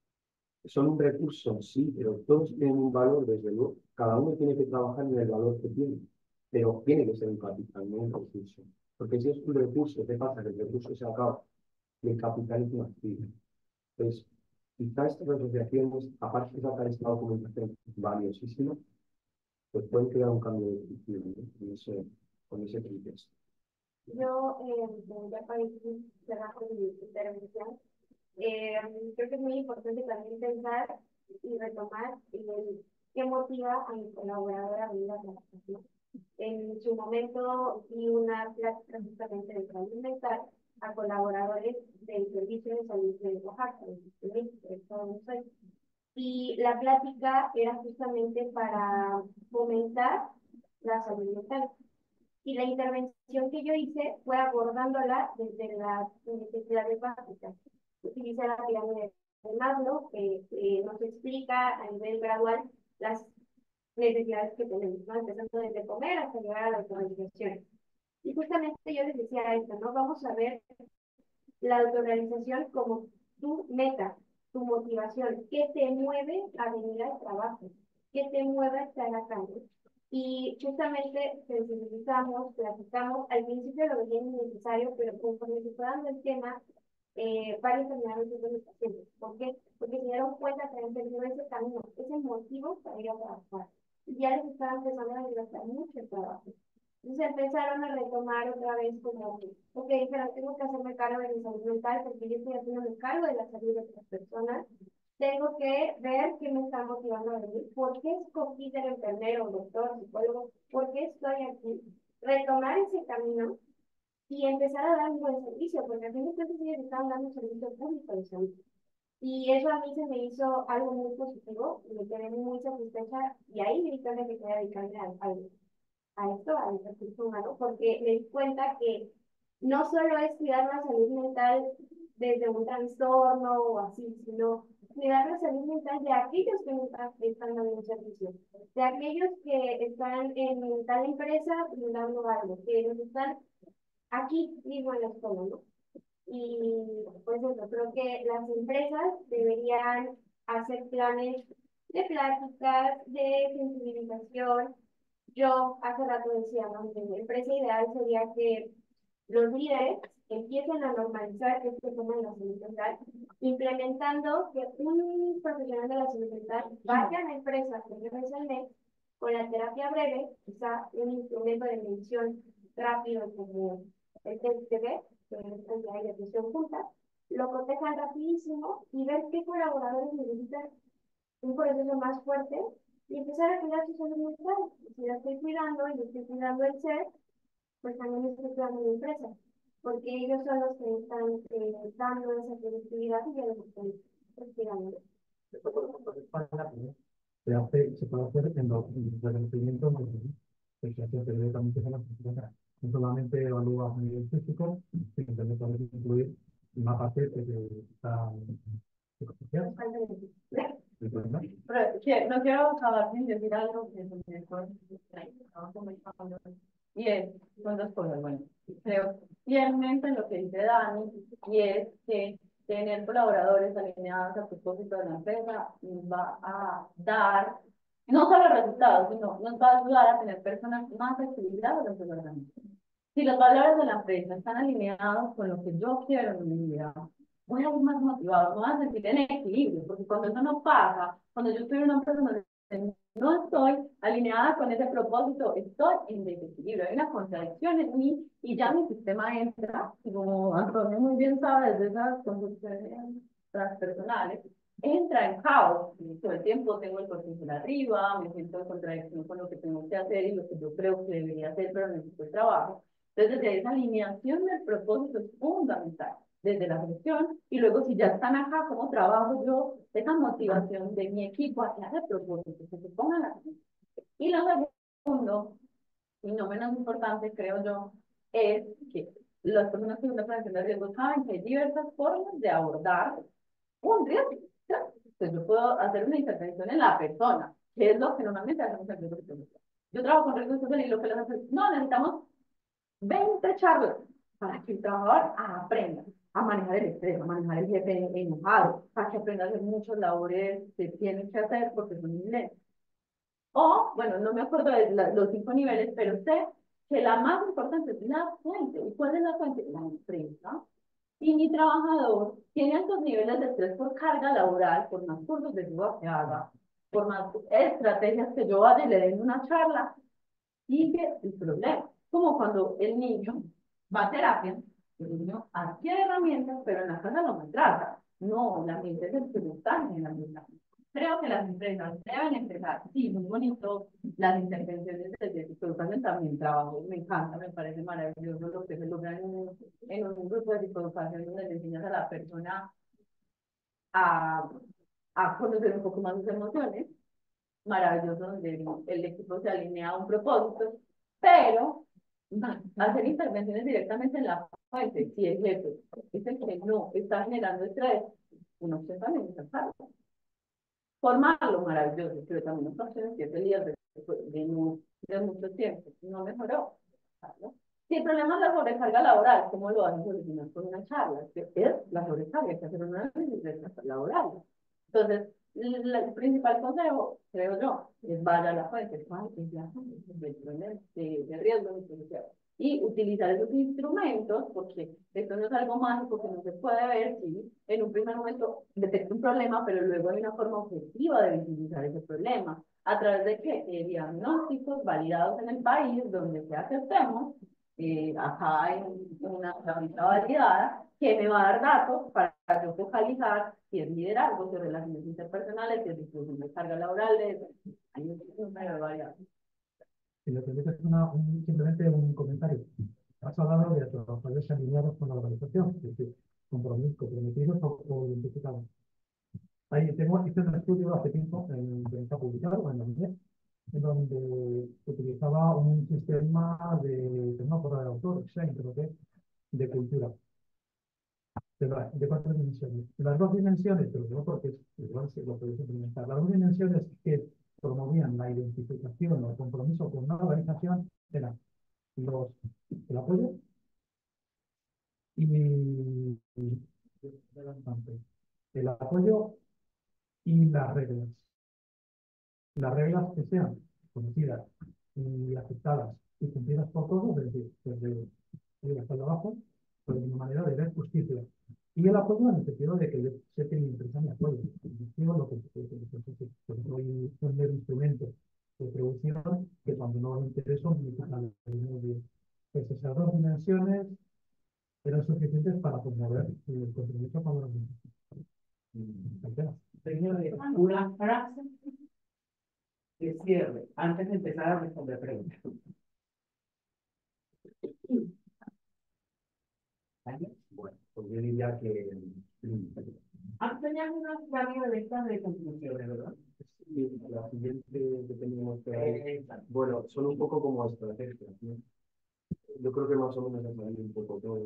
son un recurso, sí, pero todos tienen un valor, desde luego. Cada uno tiene que trabajar en el valor que tiene, pero tiene que ser un capital, no un recurso. Porque si es un recurso, ¿qué pasa? Que el recurso se acaba y el capital es un activo. Entonces, quizá estas asociaciones, aparte de sacar esta documentación valiosísima, pues pueden crear un cambio de cultura, ¿no? Con ese, con ese criterio. Yo, eh, ya para ir cerrando mi intervención, eh, creo que es muy importante también pensar y retomar el, qué motiva a mi colaboradora a venir a la asociación. En su momento di una plática justamente de salud mental a colaboradores del Servicio de Salud de Oaxaca, de México, de Estados Unidos. Y la plática era justamente para fomentar la salud mental. Y la intervención que yo hice fue abordándola desde las necesidades básicas. Utilicé la pirámide de Maslow, que eh, nos explica a nivel gradual las necesidades que tenemos, ¿no? Empezando desde comer hasta llegar a la autorrealización. Y justamente yo les decía esto, ¿no? Vamos a ver la autorrealización como tu meta, tu motivación, qué te mueve a venir al trabajo, qué te mueve a estar acá, ¿no? Y justamente sensibilizamos, platicamos, al principio lo veía innecesario, pero conforme se fue dando el tema, eh, varios terminaron siendo mis pacientes. ¿Por qué? Porque se dieron cuenta que habían perdido ese camino, ese motivo para ir a trabajar. Y ya les estaba empezando a desgastar mucho el trabajo. Entonces empezaron a retomar otra vez como, ok, pero tengo que hacerme cargo de mi salud mental porque yo estoy haciéndome cargo de la salud de otras personas. Tengo que ver qué me está motivando a venir, por qué escogí ser enfermero, doctor, psicólogo, por qué estoy aquí. Retomar ese camino y empezar a dar un buen servicio, porque al fin de cuentas ellos estaban dando un servicio público de salud. Y eso a mí se me hizo algo muy positivo, me quedé muy satisfecha y ahí me di cuenta que quería dedicarme al, al a esto, al recurso humano, porque me di cuenta que no solo es cuidar la salud mental desde un trastorno o así, sino cuidar la salud mental de aquellos que nos están, están dando un servicio, de aquellos que están en tal empresa brindando algo, que nos están aquí mismo en la escuela, ¿no? Y pues eso, creo que las empresas deberían hacer planes de pláticas, de sensibilización. Yo hace rato decía, ¿no? Mi empresa ideal sería que los líderes empiecen a normalizar este tema de la salud mental, implementando que un profesional de la salud mental vaya a la empresa tres veces al mes con la terapia breve, quizá un instrumento de medición rápido como el T C B, que es la depresión junta, lo cotejan rapidísimo y ver qué colaboradores necesitan un proceso más fuerte y empezar a cuidar su salud mental. Si la estoy cuidando y estoy cuidando el ser, pues también estoy cuidando mi empresa, porque ellos son los que están eh, dando esa productividad y ya los están respirando. Esto, por ejemplo, en España, ¿no? se hace, se puede hacer en los reconocimientos de se hace periódicamente en la sociedad. No solamente evalúa a nivel físico, sino también puedes incluir una parte que está psicosocial. Pero que- no quiero acabar sin decir algo que se me fue, y es, son dos cosas, bueno, creo fielmente en lo que dice Dani, y es que tener colaboradores alineados a propósito de la empresa nos va a dar, no solo resultados, sino nos va a ayudar a tener personas más equilibradas dentro de la organización. Si los valores de la empresa están alineados con lo que yo quiero en mi vida, voy a ir más motivado, me voy a sentir en equilibrio, porque cuando eso no pasa, cuando yo estoy en una empresa donde no estoy alineada con ese propósito, estoy en desequilibrio, hay una contradicción en mí y ya mi sistema entra, y como Antonio muy bien sabe, desde esas construcciones transpersonales, entra en caos, y todo el tiempo tengo el cortisol arriba, me siento en contradicción con lo que tengo que hacer y lo que yo creo que debería hacer, pero necesito el trabajo. Entonces, desde esa alineación del propósito es fundamental, desde la gestión, y luego si ya están acá, ¿cómo trabajo yo esa motivación de mi equipo hacia ese propósito? Que se pongan aquí. Y lo segundo, y no menos importante, creo yo, es que las personas que están prevención de riesgo saben que hay diversas formas de abordar un riesgo. Entonces yo puedo hacer una intervención en la persona, que es lo que normalmente hacemos en el riesgo. Yo trabajo con recursos sociales y lo que les hacen, no, necesitamos veinte charlas para que el trabajador aprenda a manejar el estrés, a manejar el jefe enojado, para que aprenda a hacer muchas labores que tiene que hacer porque son inglés. O, bueno, no me acuerdo de la, los cinco niveles, pero sé que la más importante es la fuente. ¿Y cuál es la fuente? La empresa. Y mi trabajador tiene altos niveles de estrés por carga laboral, por más cursos de ayuda que haga, por más estrategias que yo vaya y le den una charla, sigue el problema. Como cuando el niño va a terapia, el niño adquiere herramientas, pero en la casa lo maltrata. No, la mente es el que lo está generando. Creo que las empresas deben empezar, sí, muy bonito, las intervenciones desde psicoeducación también trabajo, me encanta, me parece maravilloso lo que se logra en un, en un grupo de psicoeducación donde le enseñas a la persona a, a conocer un poco más sus emociones, maravilloso donde el, el equipo se alinea a un propósito, pero hacer intervenciones directamente en la fuente, si el jefe es el que no está generando estrés, uno se también está salvo. Formarlo, maravilloso, pero también otra opción que es el líder de, de, mu- de mucho tiempo, no mejoró. ¿Vale? Si el problema es la sobrecarga laboral, ¿cómo lo vas a solucionar con una charla? Que es la sobrecarga, hay que hacer un análisis de la laboral. Entonces, la- el principal consejo, creo yo, es vaya a la fuente, ¿cuál es la fuente del problema de, de riesgo de situación? Y utilizar esos instrumentos, porque esto no es algo mágico que no se puede ver, si en un primer momento detecta un problema, pero luego hay una forma objetiva de visibilizar ese problema. ¿A través de qué? De diagnósticos validados en el país, donde sea que estemos, eh, acá hay una herramienta validada que me va a dar datos para yo focalizar si es liderazgo, si es relaciones interpersonales, si es distribución de carga laboral, de, hay un número de variables. Si lo que dices es una, un, simplemente un comentario. Has hablado de trabajadores alineados con la organización, es decir, compromisos, comprometidos o, o identificados. Ahí tengo, hice un estudio hace tiempo, en, que está publicado en la web, en donde utilizaba un sistema de, que no me acuerdo del autor, Shane, creo que, de cultura, de, la- de cuatro dimensiones. Las dos dimensiones, pero no porque igual se lo podéis implementar, las dos dimensiones que promovían la identificación o el compromiso con una organización eran los, el apoyo y, y- el apoyo y las reglas. Las reglas que sean conocidas y aceptadas y cumplidas por todos, es decir, desde arriba hasta abajo, pues de una manera de ver justicia. Y el apoyo en el sentido de que yo sé que mi empresa me apoya. Yo lo que soy un mero instrumento de producción que cuando no me intereso me quitan de pues esas dos dimensiones eran suficientes para promover el compromiso con los demás. Señores, una frase de cierre antes de empezar a responder preguntas. ¿Vale? Bueno, pues yo diría que mm, Antes teníamos una serie de estas de conclusiones, ¿verdad? sí, la siguiente que teníamos que Eh, bueno, son un poco como estrategias, ¿no? Yo creo que más o menos es un poco todo.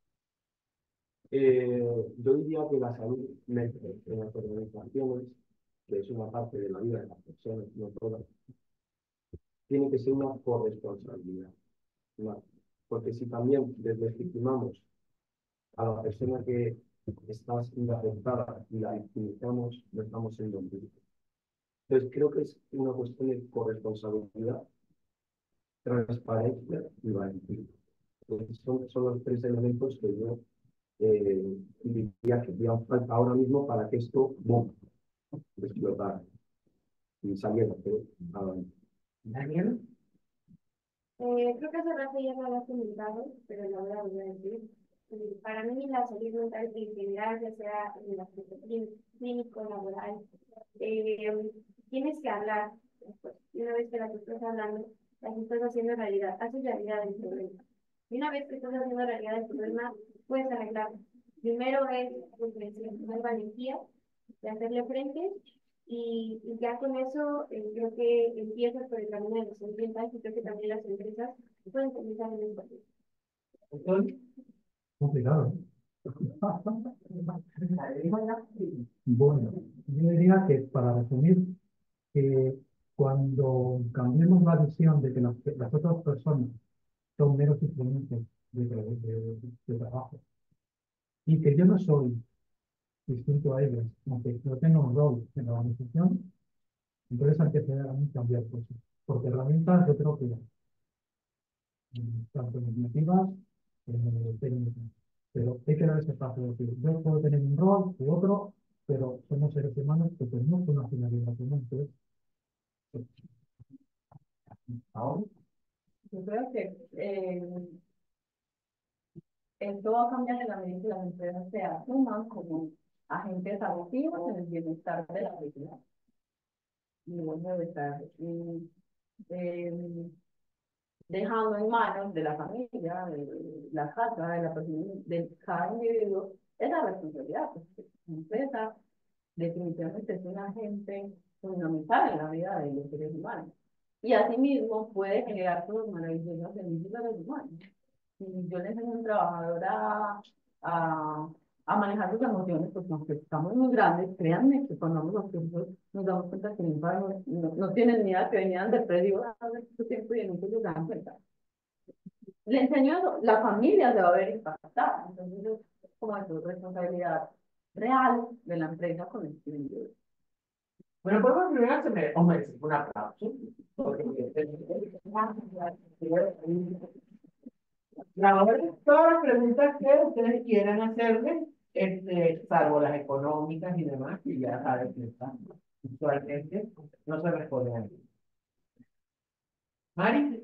Eh, yo diría que la salud mental en las organizaciones, que es una parte de la vida de las personas, no todas, tiene que ser una corresponsabilidad, ¿no? Porque si también deslegitimamos a la persona que está siendo afectada y la victimizamos, no estamos siendo empáticos. Entonces creo que es una cuestión de corresponsabilidad, transparencia y valentía. Entonces, son, son los tres elementos que yo eh, diría que hacían falta ahora mismo para que esto boom, explotara y saliera. Pero, adelante. Daniel, Eh, creo que hace rato ya lo había comentado, pero lo voy a volver a decir. Eh, Para mí la salud mental en general, ya sea en el aspecto clí- clínico, laboral, eh, tienes que hablar. Pues, y una vez que la que estás hablando, la que estás haciendo realidad, haces realidad el problema. Y una vez que estás haciendo realidad el problema, puedes arreglarlo. Primero es pues, tener valentía de hacerle frente y, y ya con eso eh, creo que empiezas por el camino de los ambientales y creo que también las empresas pueden comenzar en el papel. doctor, Complicado, ¿eh? Bueno, yo diría que para resumir, que cuando cambiemos la visión de que las, las otras personas son meros instrumentos de, de, de- de trabajo y que yo no soy distinto a ellos, aunque yo tenga un rol en la organización, entonces hay que empezar a cambiar cosas. Porque herramientas yo creo que hay, mm, tanto normativas como técnicas. Pero hay que dar ese paso de decir, yo puedo tener un rol u otro, pero somos seres humanos que tenemos una finalidad común, que es Ahora, Yo creo que eh, esto va a cambiar en la medida que las empresas se asuman como agentes activos en el bienestar de la sociedad. Y bueno, de estar mm, eh, dejando en manos de la familia, de la casa, de la persona, de cada individuo, esa responsabilidad. Porque la empresa definitivamente es un agente fundamental en la vida de los seres humanos. Y asimismo puede generar todos maravillosos servicios a los humanos. Si yo le enseño a un trabajador a, a, a manejar sus emociones, pues aunque estamos muy grandes, créanme que cuando vamos a los cursos nos damos cuenta que mis padres no, no, no tienen ni idea que venían depresivos hace mucho tiempo y en un curso se dan cuenta. Le enseño eso, la familia se va a ver impactada. Entonces, es como eso, responsabilidad real de la empresa con el individuo. Bueno, podemos primero hacerme, hombre, sí, un aplauso. Porque ahora todas las preguntas que ustedes quieran hacerle, este, salvo las económicas y demás, y ya saben que están usualmente no se responden aquí. Mari,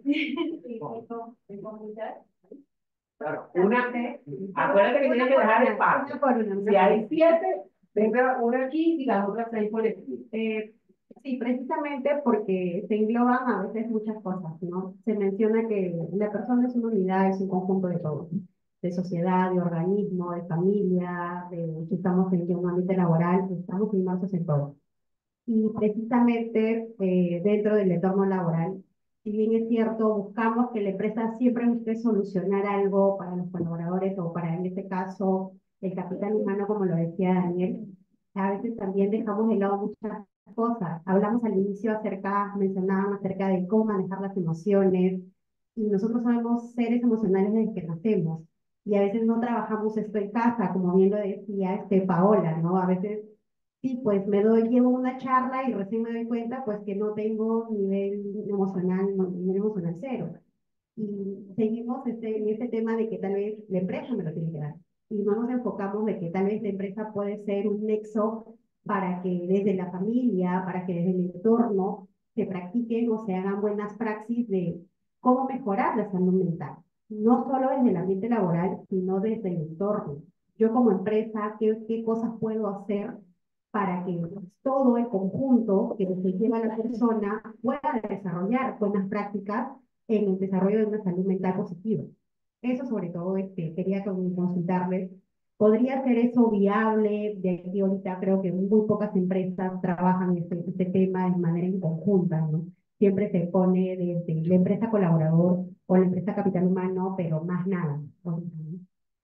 claro, una, acuérdate que tienes que dejar espacio. Si hay siete, venga una aquí y las otras seis por aquí. Eh, sí, precisamente porque se engloban a veces muchas cosas, ¿no? Se menciona que la persona es una unidad, es un conjunto de todo, de sociedad, de organismo, de familia, de si estamos en un ambiente laboral, estamos inmersos en todo. Y precisamente eh, dentro del entorno laboral, si bien es cierto, buscamos que la empresa siempre busque solucionar algo para los colaboradores o para, en este caso, el capital humano, como lo decía Daniel, a veces también dejamos de lado muchas cosas. Hablamos al inicio acerca, mencionaban acerca de cómo manejar las emociones, y nosotros somos seres emocionales desde que nacemos, y a veces no trabajamos esto en casa, como bien lo decía este Paola, ¿no? A veces sí, pues me doy, llevo una charla y recién me doy cuenta pues que no tengo nivel emocional, no- nivel emocional cero. Y seguimos este, en este tema de que tal vez la empresa me lo tiene que dar. Y no nos enfocamos de que tal vez la empresa puede ser un nexo para que desde la familia, para que desde el entorno se practiquen o se hagan buenas praxis de cómo mejorar la salud mental. No solo desde el ambiente laboral, sino desde el entorno. Yo como empresa, ¿qué, qué cosas puedo hacer para que todo el conjunto que se lleva a la persona pueda desarrollar buenas prácticas en el desarrollo de una salud mental positiva? Eso sobre todo este, quería con- consultarles. ¿Podría ser eso viable? De aquí ahorita creo que muy pocas empresas trabajan este, este tema de manera en conjunta, ¿no? Siempre se pone desde la empresa colaborador o la empresa capital humano, pero más nada. ahorita, ¿no?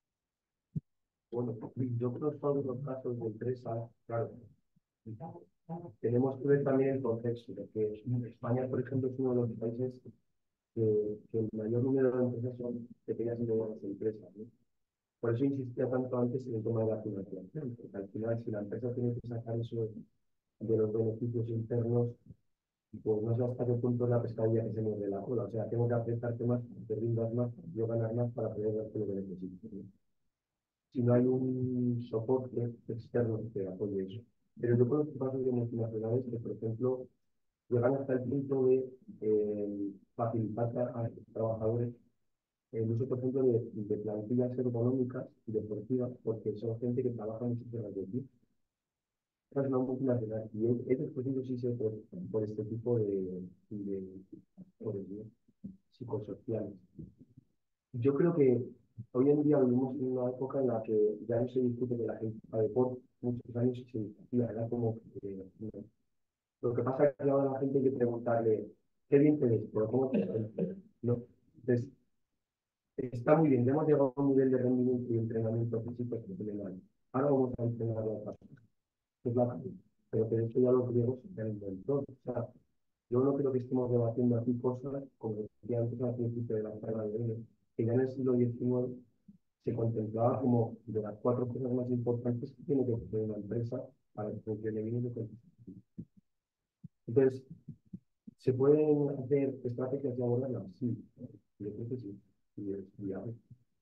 bueno, yo creo que todos los casos de empresas, claro, tenemos que ver también el contexto, porque España, por ejemplo, es uno de los países que, que el mayor número de empresas son pequeñas y medianas empresas, ¿no? Por eso insistía tanto antes en el tema de la financiación, porque al final, si la empresa tiene que sacar eso de los beneficios internos, pues no sé hasta qué punto es la pescadilla que se muerde la cola. O sea, tengo que apretarte más, te rindas más, yo ganar más para poder darte lo que necesito, ¿no? Si no hay un soporte externo que apoye eso. Pero yo conozco casos de multinacionales que, por ejemplo, llegan hasta el punto de eh, facilitar a, a los trabajadores el uso, por ejemplo, de, de plantillas ergonómicas y deportivas, porque son gente que trabaja mucho horas de ti. Es una multinacional y es, es exclusivo sí sé por, por este tipo de, de, por el, psicosociales. Yo creo que hoy en día vivimos en una época en la que ya no se discute que la gente pague por muchos años y se discutía, era como eh, lo que pasa es que ahora a la gente hay que preguntarle, ¿qué bien te ves? Pero ¿cómo te sientes? ¿No? Entonces, está muy bien, ya hemos llegado a un nivel de rendimiento y entrenamiento físico excepcional. Ahora vamos a entrenar a otra cosa, que es la salud. Pero que de hecho ya los griegos se han inventado. O sea, yo no creo que estemos debatiendo aquí cosas, como decía antes al principio de la charla de hoy, que ya en el siglo diecinueve se contemplaba como de las cuatro cosas más importantes que tiene que hacer una empresa para que funcione bien y que entonces, ¿se pueden hacer estrategias laborales? Sí, yo creo que sí, y es viable.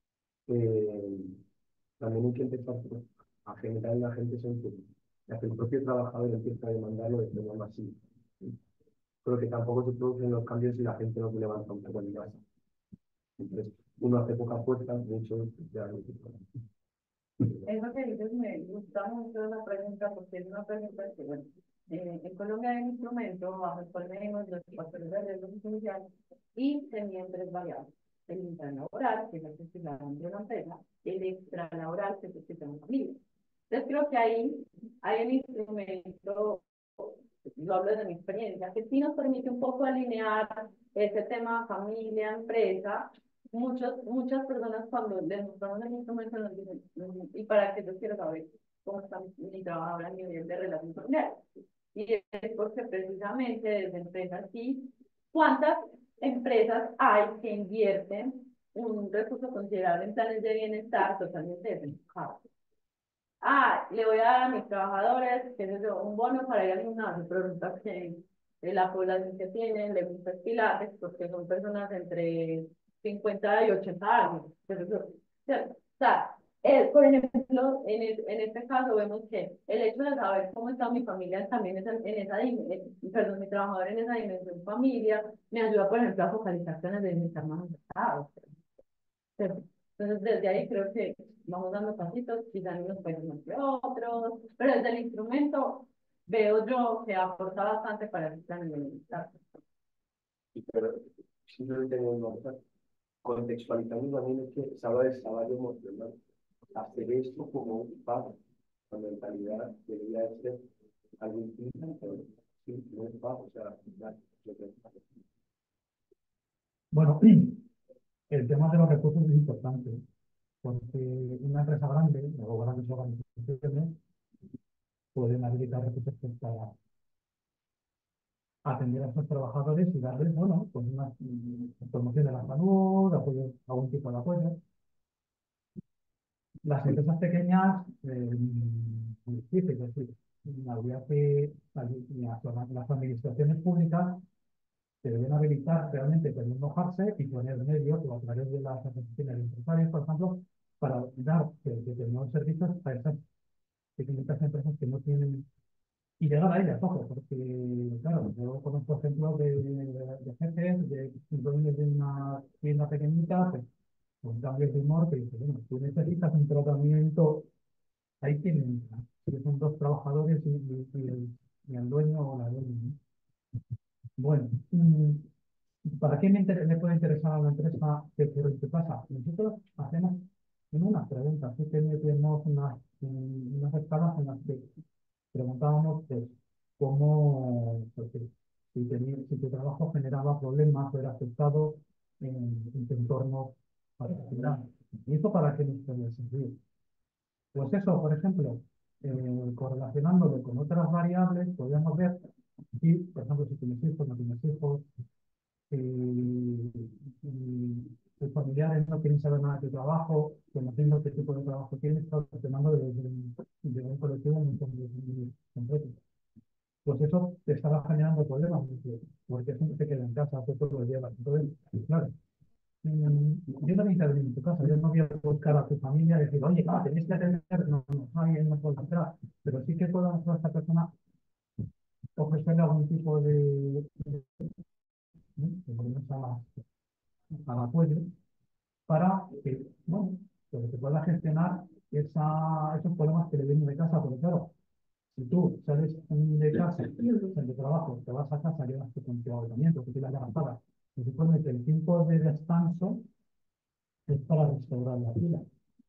Eh, también hay que empezar por- a generar en la gente sentido, a que el propio trabajador empiece a demandarlo de forma masiva. Creo que tampoco se producen los cambios si la gente no se levanta un poco en casa. Entonces, uno hace poca fuerza, muchos ya no se puede. Eso que dices me gusta mucho la pregunta porque es una pregunta que, bueno, eh, en Colombia hay un instrumento bajo el cual medimos los factores de riesgo social y se miden tres variables. El intralaboral, que es el que se da dentro de la empresa, el extralaboral, que es el que se da en familia. Entonces creo que ahí hay un instrumento, lo hablo desde mi experiencia, que sí nos permite un poco alinear ese tema familia, empresa. Muchos, muchas personas cuando les mostramos el instrumento nos dicen, "Mm, ¿y para qué yo quiero saber cómo está mi, mi trabajador a nivel de relación familiar?" Y es porque precisamente desde empresas sí, ¿cuántas empresas hay que invierten un recurso considerable en planes de bienestar totalmente desenfocados? Ah, le voy a dar a mis trabajadores, qué sé yo, un bono para ir al gimnasio, pero resulta que eh, la población que tienen le gusta el pilates porque son personas entre cincuenta y ochenta años. Pero eso, ¿cierto? O sea, eh, por ejemplo, en, el- en este caso vemos que el hecho de saber cómo está mi familia también es en, en esa, dim- eh, perdón, mi trabajador en esa dimensión familia, me ayuda, por ejemplo, a focalizar planes de bienestar más acertados. ¿Cierto? Entonces, desde ahí creo que vamos dando pasitos, quizás en unos países más que otros, pero desde el instrumento veo yo que aporta bastante para el plan de bienestar. Y pero simplemente tengo una cosa, contextualizando también es que se habla de salario emocional. Hacer esto como un pago, cuando en realidad debería de ser algo distinto, pero sí, no es pago, o sea, ya, lo que Bueno, el tema de los recursos es importante, porque una empresa grande o grandes organizaciones pueden habilitar recursos pues, para atender a esos trabajadores y darles, bueno, pues una mm, promoción de la salud, apoyo, algún tipo de apoyo. Las empresas pequeñas, eh, muy difícil, es decir, habría que, las, las administraciones públicas se deben habilitar realmente, deben mojarse y poner medios o a través de las asociaciones de empresarios, por ejemplo, para dar eh, determinados servicios a esas pequeñitas empresas que no tienen y llegar a ellas, ojo, porque, claro, yo conozco ejemplos de, de, de jefes, de dueños de una tienda pequeñita, pues, con cambios de humor, que dicen, bueno, tú necesitas un tratamiento, ahí tienen, que son dos trabajadores y, y, y el, y el dueño o la dueña, ¿no? Bueno, mm, ¿para qué me, inter- me puede interesar a la empresa qué, qué, qué pasa? Nosotros hacemos en unas preguntas, sí que tenemos unas, mm, unas escalas en las que preguntábamos pues, cómo, pues, si, tenía, si tu trabajo generaba problemas o era aceptado en, en tu entorno particular. ¿Y eso para qué nos puede servir? Pues eso, por ejemplo, eh, correlacionándolo con otras variables, podríamos ver si, por ejemplo, si tienes hijos, no tienes hijos, si, si tus familiares no quieren saber nada de tu trabajo, conociendo qué tipo de trabajo tienes, estás gestionando desde un, desde un colectivo muy muy concreto. Pues eso te estaba generando problemas, porque, porque siempre te queda en casa, tú todo lo llevas. Entonces, claro, mm, yo no voy a intervenir en tu casa, yo no voy a buscar a tu familia y decir, oye, no, tenéis que atender, no, no, nadie no puede hacer, pero sí que puedo a esta persona ofrecerle algún tipo de, de, de, de, al apoyo para que, bueno, pues se pueda gestionar esa, esos problemas que le vienen de casa, porque claro, si tú sales de casa, de trabajo, te vas a casa, llevas tu agotamiento, que tienes la gastada, se supone que el tiempo de descanso es para restaurar la pila.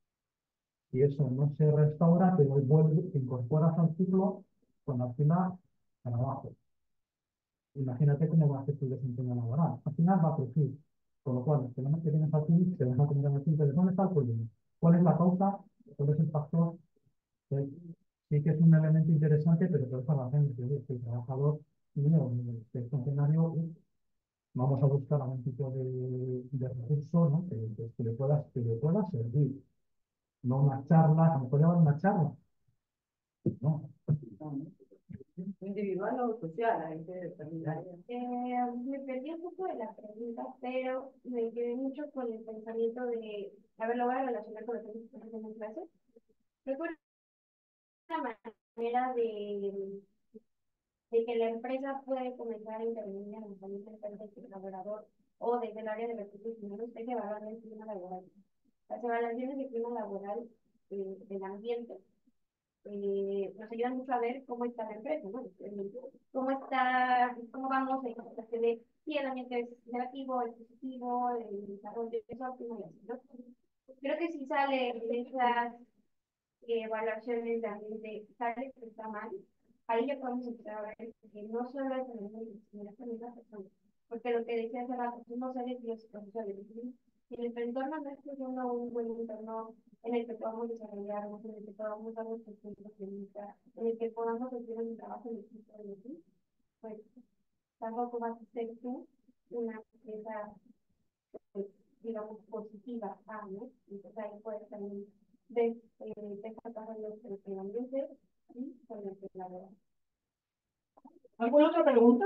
Si eso no se restaura, te vuelve, te incorporas al ciclo con la pila para abajo. Imagínate cómo va a ser tu desempeño laboral. Al final va a surgir. Con lo cual, los problemas que tienes aquí se van a comunicar aquí. Entonces, ¿dónde está el problema? ¿Cuál es la causa? ¿Cuál es el factor? Pues, sí que es un elemento interesante, pero por esa razón, es que el trabajador Y no, el funcionario, vamos a buscar algún tipo de, de recurso, ¿no? Que, que- que le pueda, que le pueda servir. No una charla, a lo mejor llevar una charla, ¿no? Individual o social, hay que determinar. Eh, me perdí un poco de la pregunta, pero me quedé mucho con el pensamiento de, a ver, lo voy a relacionar con lo que estamos en clase. Recuerdo una manera de, de que la empresa puede comenzar a intervenir en la salud mental del colaborador o desde el área de recursos humanos, es evaluar el clima laboral. Las evaluaciones de clima laboral eh, del ambiente eh, nos ayudan mucho a ver cómo está la empresa, ¿no? Cómo está, cómo vamos en cuestión de si el ambiente es negativo, es positivo, el desarrollo es óptimo y así, ¿no? Creo que si sale de esas eh, evaluaciones de ambiente, sale que está mal, ahí ya podemos empezar a ver que no solo es el ambiente, sino también la persona. Porque lo que decía hace rato, tú no sabes Dios profesores. Si nuestro entorno no está siendo un buen entorno en el que podamos desarrollarnos, en el que podamos dar nuestros puntos de vista, en el que podamos hacer un trabajo en equipo y así, pues tampoco vas a ser tú una empresa, pues, digamos, positiva, ah, ¿no? Entonces ahí puedes también de, eh, dejar pasar los el ambiente y con el que laboral. ¿Alguna otra pregunta?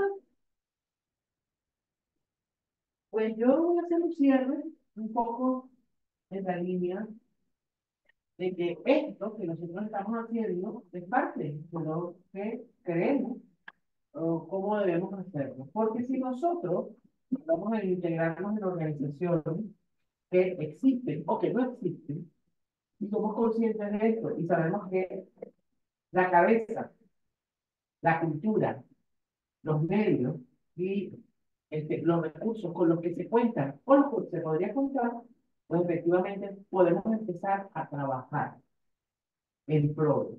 Pues yo voy a hacer un cierre un poco en la línea de que esto que nosotros estamos haciendo es parte de lo que creemos o cómo debemos hacerlo. Porque si nosotros vamos a integrarnos en organizaciones que existen o que no existen, y somos conscientes de esto y sabemos que la cabeza, la cultura, los medios y este, los recursos con los que se cuentan o los que se podría contar, pues efectivamente podemos empezar a trabajar en pro.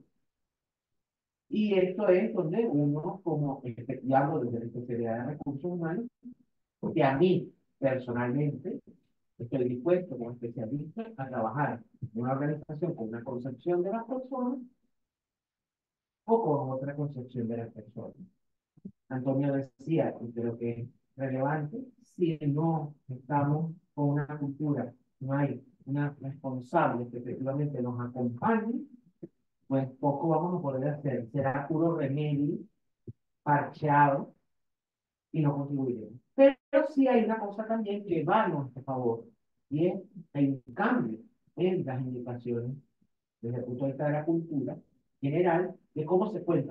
Y esto es donde uno, como efectivamente desde la especialidad de recursos humanos, que a mí personalmente estoy dispuesto como especialista a trabajar en una organización con una concepción de las personas o con otra concepción de las personas. Antonio decía, y creo que es relevante, si no estamos con una cultura, no hay una responsable que efectivamente nos acompañe, pues poco vamos a poder hacer. Será puro remedio, parcheado, y no contribuiremos. Pero sí hay una cosa también que va a nuestro favor, y es hay un cambio en las indicaciones desde el punto de vista de la cultura general de cómo se cuenta.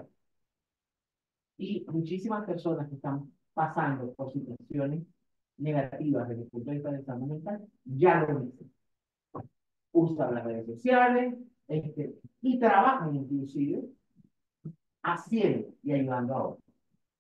Y muchísimas personas que están pasando por situaciones negativas desde el punto de vista de salud mental ya lo dicen. Usan las redes sociales este, y trabajan inclusive haciendo y ayudando a otros.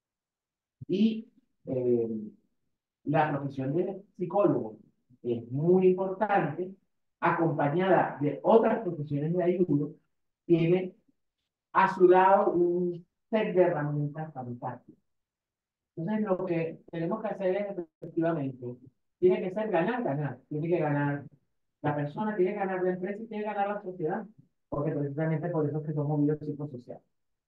Y eh, la profesión de psicólogo es muy importante, acompañada de otras profesiones de ayuda, tiene a su lado un set de herramientas fantásticas. Entonces, lo que tenemos que hacer es, efectivamente, tiene que ser ganar, ganar. Tiene que ganar la persona, tiene que ganar la empresa y tiene que ganar la sociedad. Porque precisamente por eso es que somos biopsicosociales.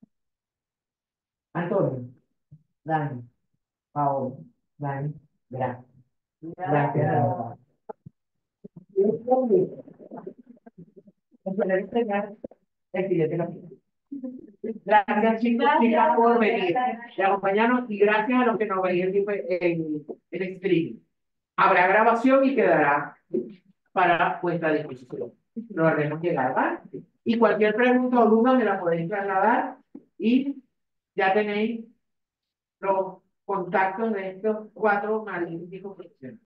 Antonio, Dani, Paola, Dani, gracias. Gracias. Gracias, chicos, chicas, por venir y acompañarnos. Y gracias a los que nos veían en el stream. Habrá grabación y quedará para vuestra disposición. Lo haremos llegar, ¿vale? Y cualquier pregunta o duda me la podéis trasladar y ya tenéis los contactos de estos cuatro magníficos profesionales.